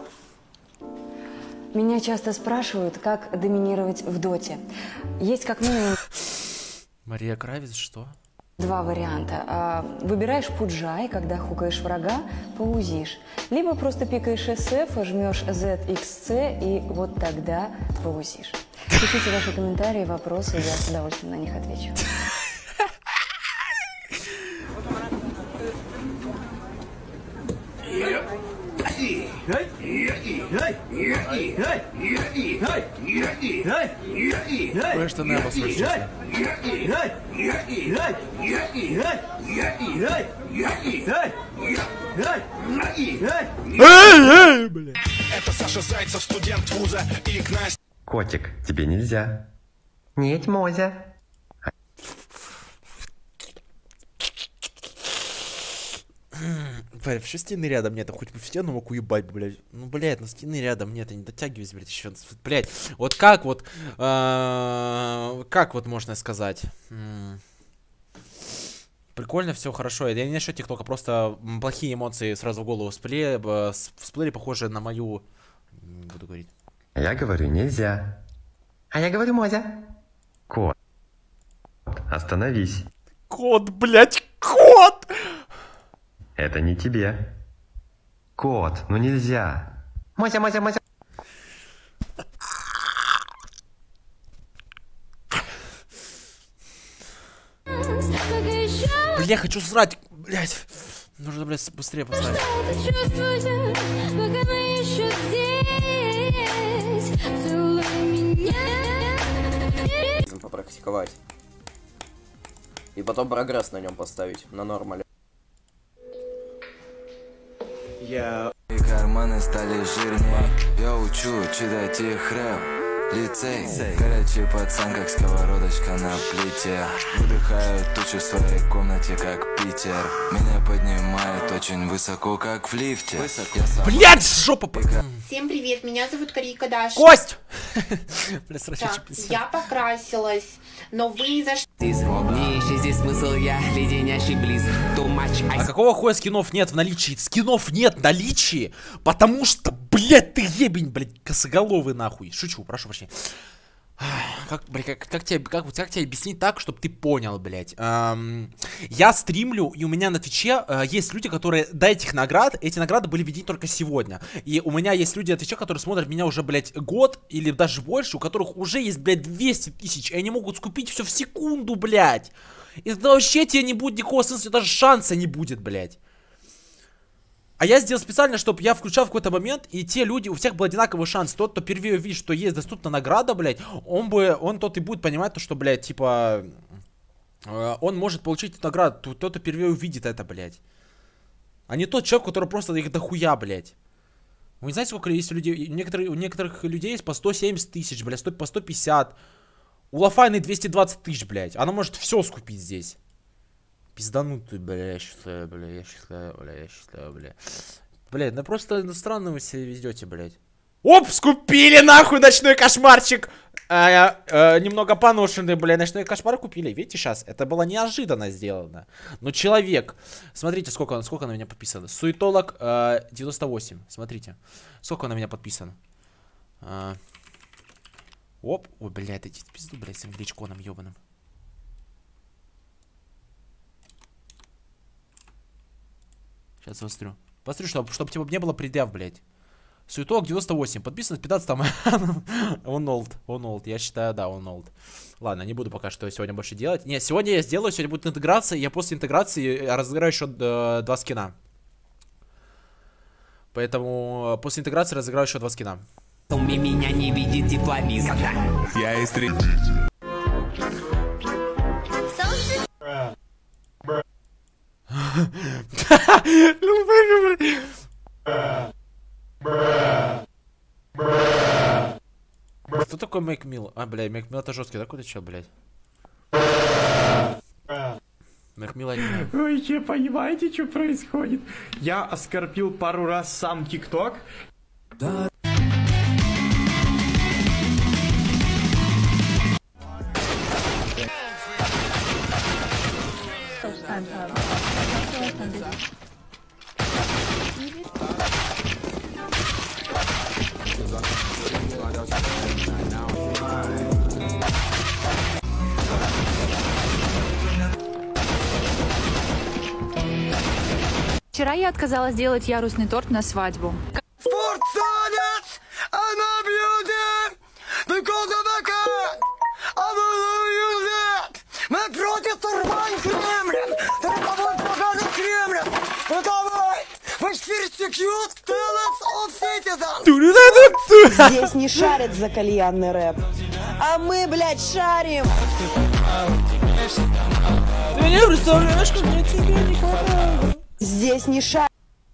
Меня часто спрашивают, как доминировать в доте. Есть как минимум... Мария Кравец, что? Два варианта. Выбираешь пуджай, когда хукаешь врага, паузишь. Либо просто пикаешь эс эф, жмешь зет икс си и вот тогда паузишь. Пишите ваши комментарии, вопросы, я с удовольствием на них отвечу. Что на вас честно. Это Саша Зайцев, студент вуза, и к Насте. Котик, тебе нельзя. Нет, Мозя. Блядь, все стены рядом нет, а хоть бы в стену мог уебать, блядь. Ну, блядь, на стены рядом нет, я не дотягиваюсь, блядь, еще. Блядь, вот как вот, э, как вот можно сказать? Прикольно, все хорошо. Я не насчет ТикТока, просто плохие эмоции сразу в голову всплыли, всплыли, похожие на мою... Не буду говорить. Я говорю нельзя. А я говорю Мозя. Кот. Остановись. Кот, блядь, кот! Это не тебе. Кот, ну нельзя. Мася, Мася, Мася. Бля, хочу срать, блядь. Нужно, блядь, быстрее посрать. Попрактиковать. И потом прогресс на нем поставить, на нормале. Я... И карманы стали жирнее. Я учу читать их рэп. Лицей, горячий пацан, как сковородочка на плите. Выдыхаю тучи в своей комнате, как Питер. Меня поднимает очень высоко, как в лифте. Блядь, жопа! Всем привет, меня зовут Карика Даша. Кость! Так, я покрасилась, но вы за что? Здесь смысл я, леденящий близ. А какого хуя скинов нет в наличии? Скинов нет в наличии, потому что, блядь, ты ебень, блядь, косоголовый нахуй. Шучу, прошу прощения. Как, блядь, как, как, тебе, как, как тебе объяснить так, чтобы ты понял, блядь? Эм, я стримлю, и у меня на Твиче э, есть люди, которые до этих наград, эти награды были введены только сегодня. И у меня есть люди на Твиче, которые смотрят меня уже, блядь, год или даже больше, у которых уже есть, блядь, двести тысяч, и они могут скупить все в секунду, блядь. И тогда вообще тебе не будет никакого смысла, даже шанса не будет, блядь. А я сделал специально, чтобы я включал в какой-то момент, и те люди, у всех был одинаковый шанс. Тот, кто первее увидит, что есть доступна награда, блядь, он бы, он тот и будет понимать, то, что, блядь, типа, э, он может получить эту награду, тот, кто первее увидит это, блядь. А не тот человек, который просто их дохуя, блядь. Вы не знаете, сколько есть людей, у некоторых, у некоторых людей есть по сто семьдесят тысяч, блядь, по сто пятьдесят. У Лафайны двести двадцать тысяч, блядь. Она может все скупить здесь. Пизданутый, бля, я считаю, бля, я считаю, бля, я считаю, бля. Блядь, ну просто странно вы себя ведете, блядь. Оп, скупили нахуй ночной кошмарчик. А, а, немного поношенный, бля, ночной кошмар купили. Видите, сейчас, это было неожиданно сделано. Но человек, смотрите, сколько, сколько на меня подписано. Суетолог а, девяносто восемь, смотрите. Сколько на меня подписано. А, оп, ой, блядь, идите в пизду, блядь, с этим гличконом ебаным. Сейчас вострю. Посмотрю, чтобы, чтобы типа не было предъяв, блядь. Суетолог девяносто восемь. Подписан пятнадцать там. Он олд. Он олд. Я считаю, да, он олд. Ладно, не буду пока что сегодня больше делать. Нет, сегодня я сделаю. Сегодня будет интеграция. Я после интеграции разыграю еще э, два скина. Поэтому после интеграции разыграю еще два скина. Меня не видит тепловизор. Я из три. Кто такой Make Mill? А, блядь, Make Mill это жесткий, да, какой-то чел, блядь? Make Mill один. Вы че понимаете, что происходит? Я оскорбил пару раз сам ТикТок. Да. Вчера я отказалась делать ярусный торт на свадьбу. Спортсанец! Она бьюти! Because of the cat! I will use it! Мы против турбан Кремлин! Требовать поганый Кремлин! Ну давай! Ваш персекьют tell us of citizens! Здесь не шарят за кальянный рэп. А мы, блядь, шарим! Ты не представляешь, как я тебе не хватаю! Здесь не шарят.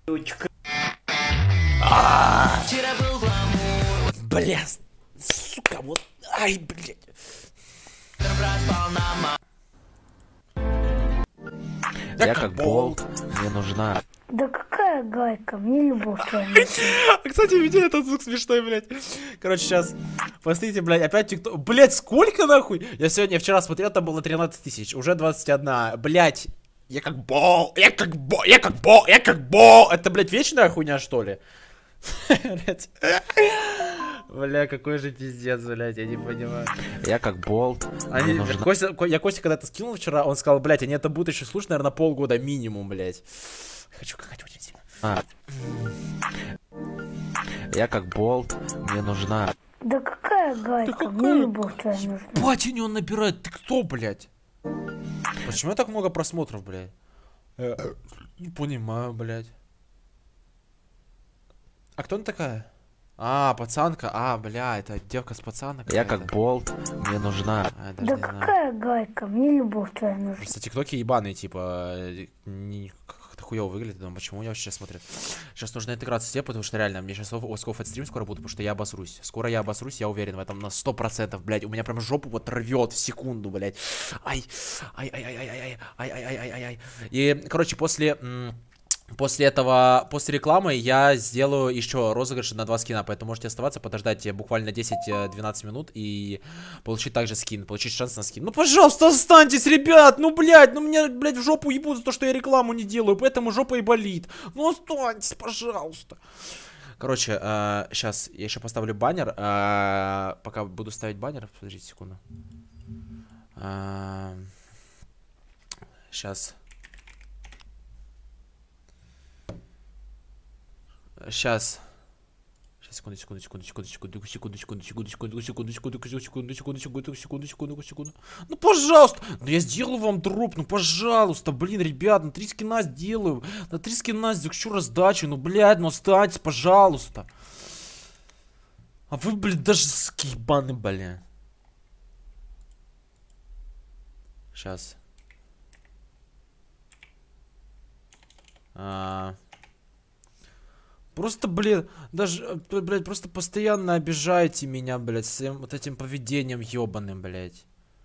Бля, сука, вот, ай, блядь. Я как болт, мне нужна. Да какая гайка, мне любовь твоя. Кстати, видели этот звук смешной, блядь. Короче, сейчас, посмотрите, блядь, опять тикток. Блядь, сколько нахуй? Я сегодня, я вчера смотрел, там было тринадцать тысяч, уже двадцать один. Блядь, я как бол, я как бол, я как бол, я как бол. Это, блядь, вечная хуйня, что ли? Бля, какой же пиздец, блядь, я не понимаю. Я как болт. Они, нужна... Костя, я Костя когда-то скинул вчера, он сказал, блядь, они это будут еще слушать, наверное, полгода минимум, блядь. Хочу какать очень сильно. А. Я как болт, мне нужна... Да какая гайка? Да какая... Мне любовь твоя нужна. Батя, он набирает, ты кто, блядь? Почему так много просмотров, блядь? Не понимаю, блядь. А кто она такая? А, пацанка. А, бля, это девка с пацана. Я как болт, мне нужна. А, да какая гайка? Мне любовь твоя нужна. Просто тиктоки ебаные, типа, не... как-то хуёво выглядит. Думаю, почему я вообще сейчас смотрю? Сейчас нужно интеграцию сделать, потому что реально, мне сейчас осков от стрим скоро буду, потому что я обосрусь. Скоро я обосрусь, я уверен в этом на сто процентов, блядь. У меня прям жопу вот рвет в секунду, блядь. Ай, ай, ай, ай, ай, ай, ай, ай, ай, ай, ай. И, короче, после... После этого, после рекламы я сделаю еще розыгрыш на два скина, поэтому можете оставаться, подождать буквально десять-двенадцать минут и получить также скин, получить шанс на скин. Ну, пожалуйста, останьтесь, ребят, ну, блядь, ну, меня, блядь, в жопу ебут за то, что я рекламу не делаю, поэтому жопа и болит. Ну, останьтесь, пожалуйста. Короче, э, сейчас я еще поставлю баннер, э, пока буду ставить баннер, подождите секунду. Э, сейчас... Сейчас. Сейчас, секунду, секунду, секунду, секунду, секунду, секунду, секунду, секунду, секунду, секунду, секунду, секунду, секунду, секунду, секунду, секунду, секунду, секунду. Ну, пожалуйста! Ну, я сделаю вам дроп, ну, пожалуйста, блин, ребят, на три скина сделаю. На три скина хочу раздачу, ну, блядь, ну, останьтесь, пожалуйста. А вы, блин, даже скибаны, блин. Сейчас. А... Просто, блин, даже, блядь, просто постоянно обижаете меня, блядь, своим вот этим поведением ебаным, блядь.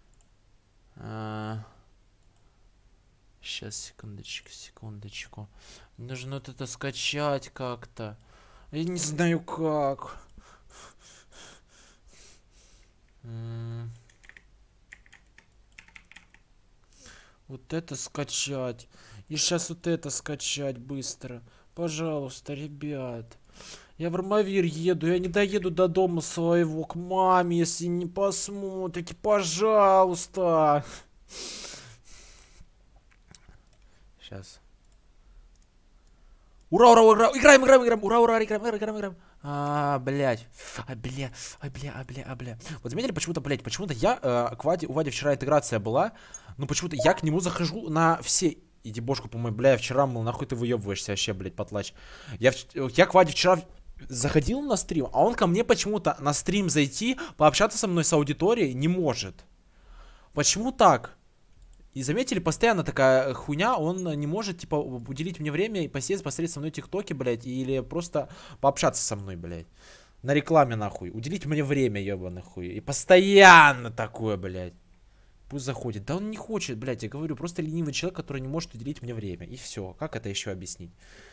А... Сейчас, секундочку, секундочку. Нужно вот это скачать как-то. Я не знаю как. Вот это скачать. И сейчас вот это скачать быстро. Пожалуйста, ребят. Я в Армавир еду. Я не доеду до дома своего к маме, если не посмотрите. Пожалуйста. Сейчас. Ура, ура, ура. Играем, играем, играем. Ура, ура, играем, играем, играем. А, блядь. А, бля, а, бля, а, бля, а, бля. Вот заметили, почему-то, блядь, почему-то я, э, к Ваде, у Вади вчера интеграция была, но почему-то я к нему захожу на все... Иди бошку помой, бля, я вчера, мол, нахуй ты выебываешься вообще, блядь, потлач. Я, я к Ваде вчера заходил на стрим, а он ко мне почему-то на стрим зайти, пообщаться со мной с аудиторией не может. Почему так? И заметили, постоянно такая хуйня, он не может, типа, уделить мне время и посидеть, посмотреть со мной тиктоки, блядь, или просто пообщаться со мной, блядь. На рекламе, нахуй. Уделить мне время, ебаный хуй. И постоянно такое, блядь. Пусть заходит. Да он не хочет, блядь, я говорю, просто ленивый человек, который не может уделить мне время. И все. Как это еще объяснить?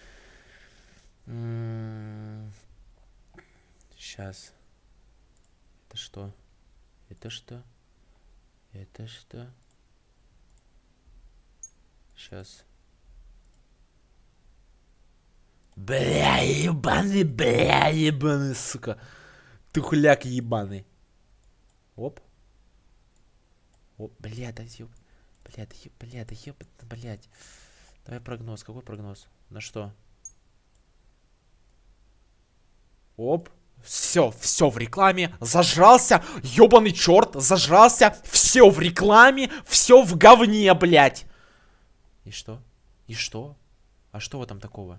Сейчас. Это что? Это что? Это что? Сейчас. Бля, ебаный, бля, ебаный, сука. Тухляк ебаный. Оп. О, бля, да ёб... Бля, да ёб... Бля, да ёб... Блядь. Давай прогноз. Какой прогноз? На что? Оп. Все, все в рекламе. Зажрался. Ёбаный черт. Зажрался. Все в рекламе. Все в говне, блядь. И что? И что? А что в этом такого?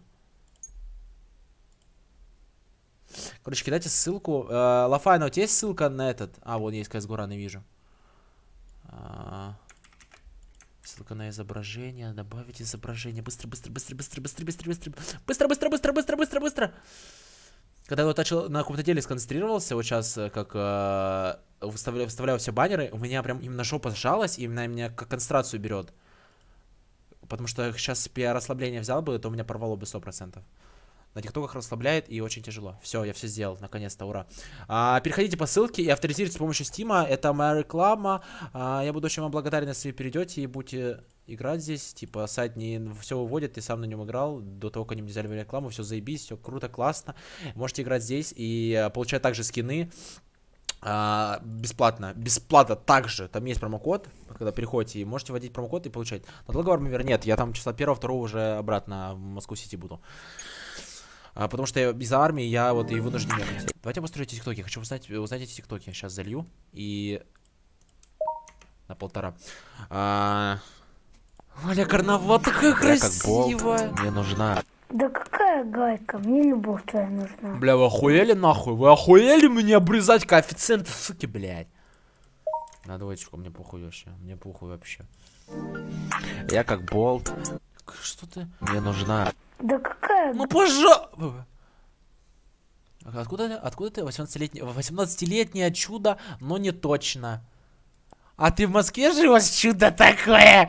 Короче, кидайте ссылку. Э, Лафайна, у тебя есть ссылка на этот? А, вот есть, кс го ран, вижу. А, ссылка на изображение. Добавить изображение. Быстро, быстро, быстро, быстро, быстро, быстро, быстро, быстро, быстро, быстро, быстро, быстро, быстро. Когда я вот начал на каком-то деле сконцентрировался, вот сейчас как э, выставляю, выставляю все баннеры, у меня прям именно жопа сжалась, и именно меня как концентрацию берет. Потому что сейчас я расслабление взял бы, то у меня порвало бы сто процентов. На тиктоках расслабляет и очень тяжело. Все, я все сделал, наконец-то, ура. А, переходите по ссылке и авторизируйтесь с помощью стима. Это моя реклама. А, я буду очень вам благодарен, если вы перейдете и будете играть здесь. Типа, сайт не все выводит, ты сам на нем играл. До того, как они мне взяли рекламу, все заебись, все круто, классно. Можете играть здесь и получать также скины. А, бесплатно, бесплатно также, там есть промокод, когда переходите, и можете вводить промокод и получать. На долговый армивер нет, я там числа первого-второго уже обратно в Москву-Сити буду. А, потому что из-за армии я вот и вынужден ехать. Давайте я построю эти тиктоки, хочу узнать, узнать эти тиктоки, сейчас залью и... На полтора. А... Оля Карнавал, такая красивая! Мне нужна... Да какая гайка, мне любовь твоя нужна. Бля, вы охуели нахуй? Вы охуели мне обрезать коэффициенты, суки, блядь? На двоечку, мне похуй вообще. Мне похуй вообще. Я как болт. Что ты? Мне нужна. Да какая... Ну пожалуйста! Откуда, откуда ты? восемнадцатилетнее восемнадцатилетнее чудо, но не точно. А ты в Москве живешь, чудо такое?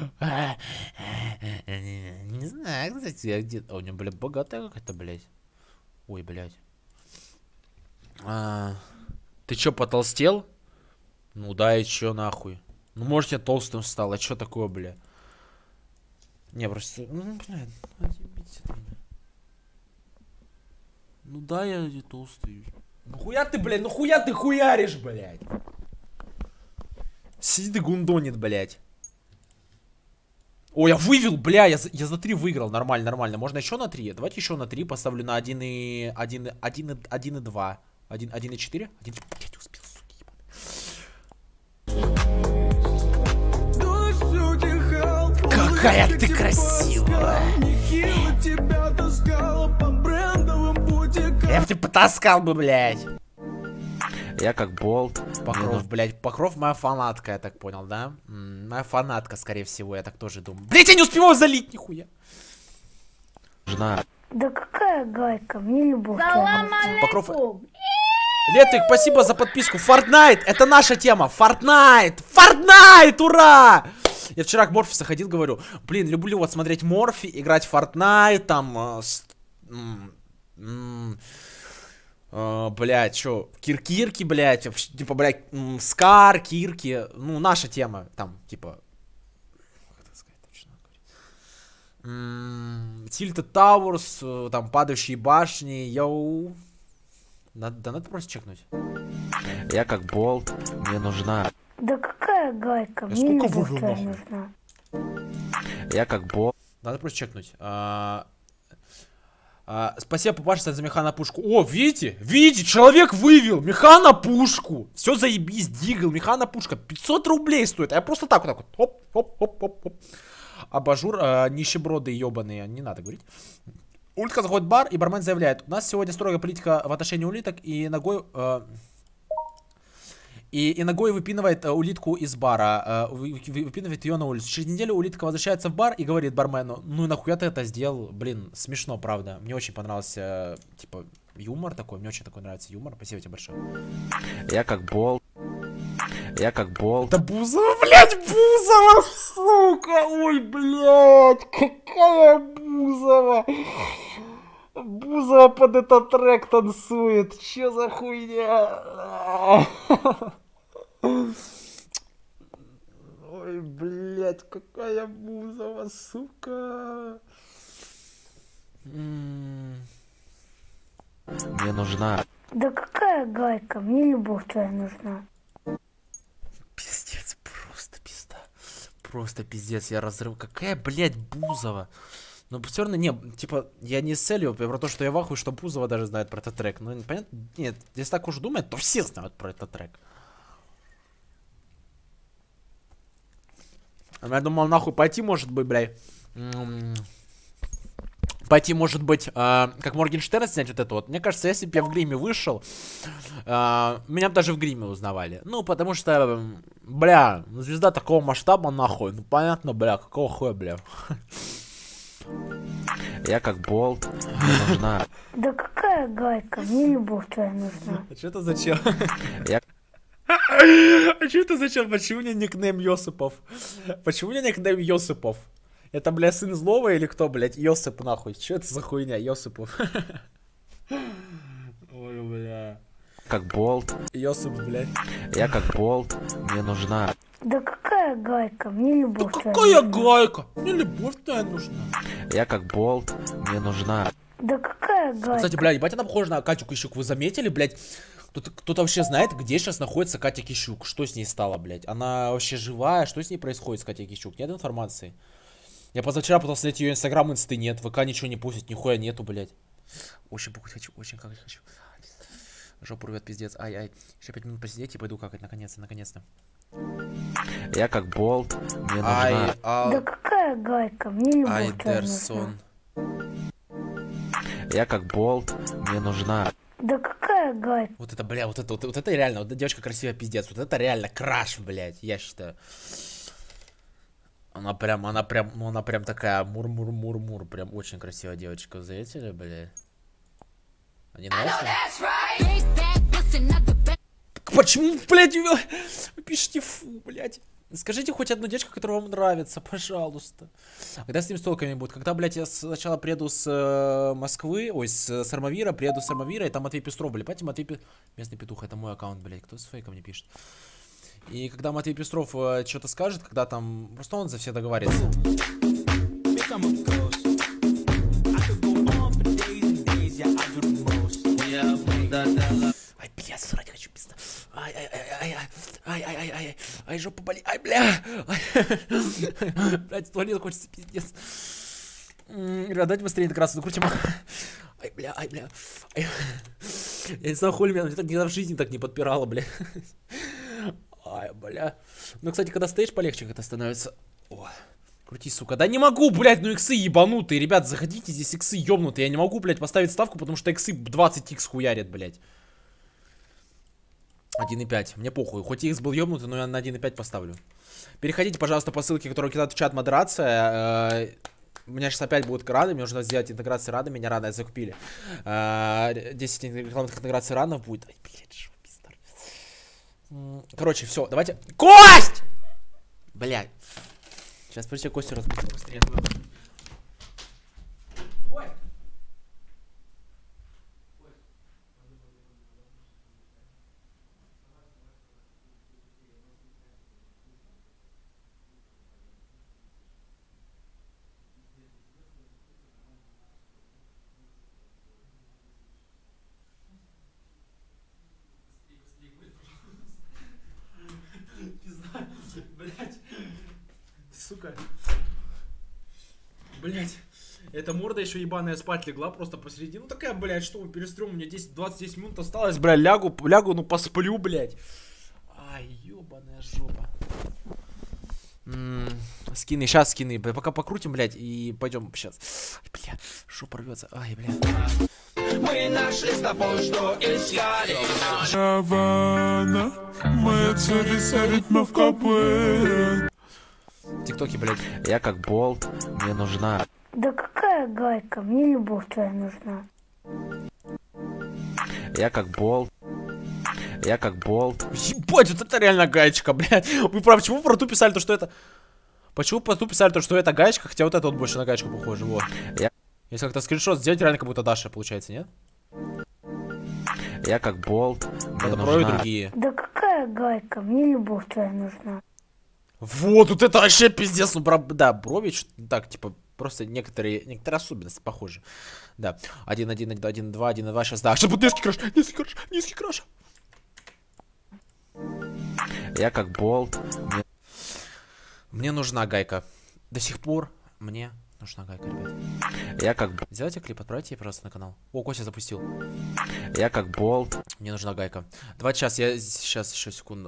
Не знаю, кстати, я где-то... А у меня, блядь, богатая какая-то, блядь. Ой, блядь. А, ты чё, потолстел? Ну да, и чё, нахуй? Ну, может, я толстым стал, а чё такое, бля? Не, просто... Ну, блядь, отъебите там. Ну да, я не толстый. Ну хуя ты, блядь, ну хуя ты хуяришь, блядь? Сидит и гундонит, блядь. О, я вывел, бля, я за, я за три выиграл. Нормально, нормально. Можно еще на три? Давайте еще на три поставлю на один и... один, один, один и два. один, один и четыре? один, блядь, не успел, суки, ебаный. Какая ты красивая. Я бы тебя потаскал бы, блядь. Я как болт. Покров, блядь, Покров моя фанатка, я так понял, да? М-м, моя фанатка, скорее всего, я так тоже думаю. Блядь, я не успеваю залить, нихуя. Жена. Да какая гайка, мне любовь твоя нужна. Покров... Летик, спасибо за подписку. Fortnite, это наша тема. Fortnite, Fortnite, ура! Я вчера к Морфи заходил, говорю, блин, люблю вот смотреть Морфи, играть в Fortnite, там... Э, с, м, м, Uh, блядь, чё, Кир-Кирки, блядь, типа, блядь, Скар, Кирки, ну, наша тема, там, типа, как это сказать точно, Tilted Towers, там, падающие башни, йоу, надо, да надо просто чекнуть. Я как болт, мне нужна. Да какая гайка, мне любовь твоя нужна. Я как болт. Надо просто чекнуть. Uh, А, спасибо, папаша, за меха на пушку. О, видите? Видите? Человек вывел меха на пушку. Все заебись, дигл, меха на пушка. пятьсот рублей стоит. А я просто так вот так вот. Хоп, хоп, хоп, хоп, хоп. Абажур, а, нищеброды ебаные. Не надо говорить. Улитка заходит в бар, и бармен заявляет: у нас сегодня строгая политика в отношении улиток, и ногой... А, И, и ногой выпинывает uh, улитку из бара, uh, вы, выпинывает ее на улицу. Через неделю улитка возвращается в бар и говорит бармену: ну и нахуя ты это сделал? Блин, смешно, правда. Мне очень понравился, uh, типа, юмор такой. Мне очень такой нравится юмор. Спасибо тебе большое. Я как болт. Я как болт. Да Бузова, блядь, Бузова, сука! Ой, блядь, какая Бузова! Бузова под этот трек танцует. Че за хуйня? Ой, блядь, какая Бузова, сука. Мне нужна. Да какая гайка, мне любовь твоя нужна. Пиздец, просто пизда. Просто пиздец, я разрыв. Какая, блядь, Бузова? Но все равно, не, типа, я не с целью, про то, что я в ахуе, что Бузова даже знает про этот трек. Ну, понятно, нет, если так уж думать, то все знают про этот трек. Я думал, нахуй пойти, может быть, блядь. Пойти, может быть, э, как Моргенштерн снять вот это вот. Мне кажется, если бы я в гриме вышел, э, меня бы даже в гриме узнавали. Ну, потому что, бля, звезда такого масштаба, нахуй. Ну, понятно, бля, какого хуя, бля. Я как болт, мне нужна. Да какая гайка, мне любовь твоя нужна. А что это зачем? Я... А что это зачем? Почему у меня никнейм Йосипов? Почему у меня никнейм Йосипов? Это, бля, сын злого или кто, блядь? Йосип, нахуй. Че это за хуйня, Йосипов? Ой, бля. Как болт. Йосип, блядь. Я как болт, мне нужна. Да какая гайка, мне любовь да твоя какая нужна. гайка? Мне любовь твоя нужна. Я как болт, мне нужна. Да какая гайка? Кстати, блядь, ебать, она похожа на Катю Кищук. Вы заметили, блядь? Кто-то, кто-то вообще знает, где сейчас находится Катя Кищук? Что с ней стало, блядь? Она вообще живая? Что с ней происходит с Катей Кищук? Нет информации? Я позавчера пытался найти ее инстаграм, инсты нет. ВК ничего не пустит, нихуя нету, блядь. Очень похуй хочу, очень как хочу. Жопу рвет, пиздец. Ай-ай. Еще пять минут посидеть и пойду какать, наконец-то, наконец-то. Я как болт, мне нужна. Ай, а... Да какая гайка, мне любовь твоя нужна. Я как болт, мне нужна. Да какая гайка? Вот это, бля, вот это, вот, вот это реально, вот эта девочка красивая, пиздец. Вот это реально краш, блядь, я считаю. Она прям, она прям, ну она прям такая мур-мур-мур-мур. Прям очень красивая девочка, заметили, блядь? Они нравятся? Почему, блядь, вы пишете фу, блядь? Скажите хоть одну девочку, которая вам нравится, пожалуйста. Когда с ним столками будет? Когда, блядь, я сначала приеду с э, Москвы, ой, с Сармавира, приеду с Сармавира, и там Матвей Пестров, блядь, понимаете, Матвей Пестров, местный петух, это мой аккаунт, блядь, кто с фейком мне пишет. И когда Матвей Пестров э, что-то скажет, когда там, просто он за все договаривается. Ай, бля, срать хочу, пизда. Ай, ай, ай, ай, ай, ай, ай, ай, ай, ай, жопа болит, ай, бля. Блядь, в туалет хочется, пиздец. Ребят, давайте быстрее интеграцию накрутим. Ай, бля, ай, бля. Ай. Я не знаю, хули меня, мне так никогда в жизни так не подпирало, бля. Ай, бля. Ну, кстати, когда стоишь, полегче как-то становится. О, крути, сука. Да не могу, блядь, ну иксы ебанутые. Ребят, заходите, здесь иксы ебнутые. Я не могу, блядь, поставить ставку, потому что иксы двадцать икс хуярят, блядь. один и пять. Мне похуй. Хоть икс был ебнутый, но я на один и пять поставлю. Переходите, пожалуйста, по ссылке, которую кидает в чат модерация. У меня сейчас опять будут рады. Мне нужно сделать интеграцию рада. Меня рады закупили. десять рекламных интеграций ранов будет. Ай, блядь, что пиздар. Короче, все, давайте. Кость! Блядь. Сейчас придется Костю разбудить быстрее. Блять, сука. Блять, эта морда еще ебаная спать легла просто посреди. Ну такая, блять, что вы перестрем, у меня десять-двадцать минут осталось, бля, лягу, лягу, ну посплю, блять. Ай, ебаная жопа. М-м, скины, сейчас скины, пока покрутим, блять, и пойдем сейчас. Ай, бля, жопа рвется, ай, бля. Мы нашли с тобой, что искали. Шавана, моя царица ритмов копыт. Тиктоки, блядь. Я как болт, мне нужна. Да какая гайка, мне любовь твоя нужна. Я как болт. Я как болт. Ебать, вот это реально гаечка, блядь. Вы про почему про ту писали то, что это... Почему по ту писали то, что это гаечка, хотя вот это вот больше на гаечку похоже, вот. Я... Если как-то скриншот сделать, реально как будто Даша получается, нет? Я как болт, мне это нужна. про и другие. Да какая гайка, мне любовь твоя нужна. Вот, вот это вообще пиздец, ну, бро... да, брови, так, типа, просто некоторые, некоторые особенности похожи. Да, один, один, один, один, два, один, два, сейчас, да, сейчас будет низкий краш, низкий краш, низкий краш. Я как болт. Мне... мне нужна гайка. До сих пор мне нужна гайка, ребят. Я как... Сделайте клип, отправьте ей, пожалуйста, на канал. О, Костя запустил. Я как болт. Мне нужна гайка. Давайте сейчас, я сейчас еще секунду.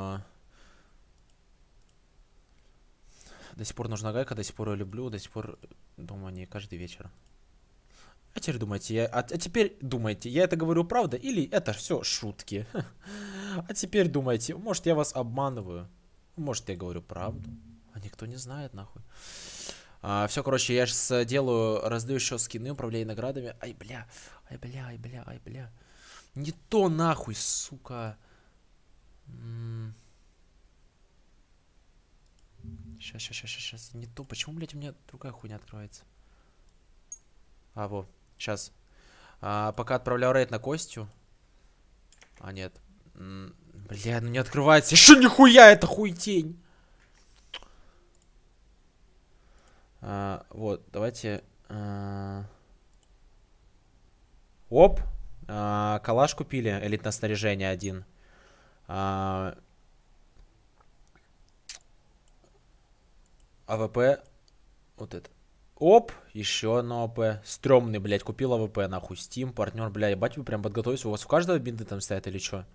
До сих пор нужна гайка, до сих пор ее люблю, до сих пор думаю о ней каждый вечер. А теперь думайте, я, а, а теперь думайте, я это говорю правда или это все шутки? А теперь думайте, может я вас обманываю, может я говорю правду, а никто не знает нахуй. А, все, короче, я сейчас делаю, раздаю еще скины, управляю наградами. Ай, бля, ай, бля, ай, бля, ай, бля. Не то нахуй, сука. М-м. Сейчас, сейчас, сейчас, сейчас. Не то. Почему, блядь, у меня другая хуйня открывается? А, во. Сейчас. А, пока отправляю рейд на Костю. А, нет. М, бля, ну не открывается. Еще нихуя, это хуйтень. А, вот, давайте. А... Оп. А, калаш купили. Элитное снаряжение один. А... АВП. Вот это. Оп. Еще одно АВП. Стремный, блядь. Купил АВП, нахуй. Steam, партнер, блядь. Ебать, вы прям подготовились. У вас у каждого бинты там стоят или что?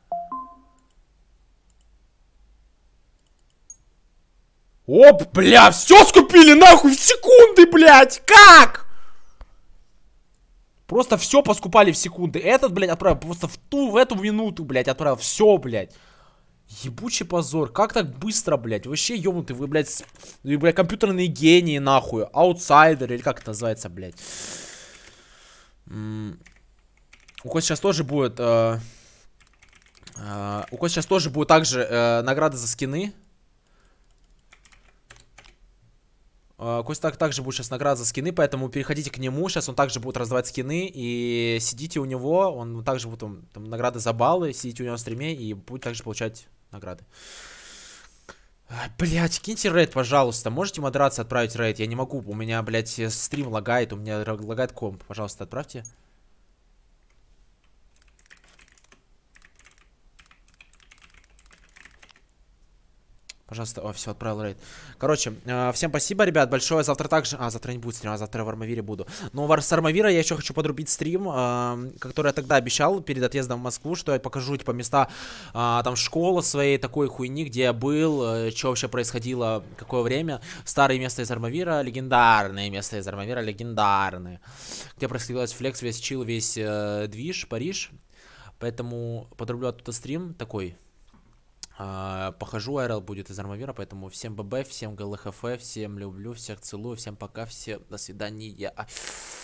Оп, бля, все скупили, нахуй, в секунды, блядь. Как? Просто все поскупали в секунды. Этот, блядь, отправил просто в ту, в эту минуту, блядь, отправил. Все, блядь. Ебучий позор. Как так быстро, блядь? Вообще ёбнутый. Вы, блядь, вы, блядь, компьютерные гении, нахуй. Аутсайдеры, или как это называется, блядь. М-м. У Кости сейчас тоже будет... Э, э, у Кости сейчас тоже будет также э, награды за скины. Э, Костя так, также будет сейчас награда за скины, поэтому переходите к нему. Сейчас он также будет раздавать скины. И сидите у него. Он также будет там, там, награды за баллы. Сидите у него на стриме и будет также получать награды. Блять, киньте рейд, пожалуйста. Можете модерации отправить рейд? Я не могу. У меня, блядь, стрим лагает. У меня лагает комп. Пожалуйста, отправьте. Пожалуйста, о, все, отправил рейд. Короче, э, всем спасибо, ребят, большое. Завтра также... А, завтра не будет стрима, завтра в Армавире буду. Но в с Армавира я еще хочу подрубить стрим, э, который я тогда обещал перед отъездом в Москву, что я покажу, типа, места, э, там, школы своей, такой хуйни, где я был, э, что вообще происходило, какое время. Старые места из Армавира, легендарные места из Армавира, легендарные. Где происходил весь флекс, весь чил, весь э, движ, Париж. Поэтому подрублю оттуда стрим такой. Uh, похожу, АРЛ будет из Армавира, поэтому всем ББ, всем ГЛХФ, всем люблю, всех целую, всем пока, всем до свидания.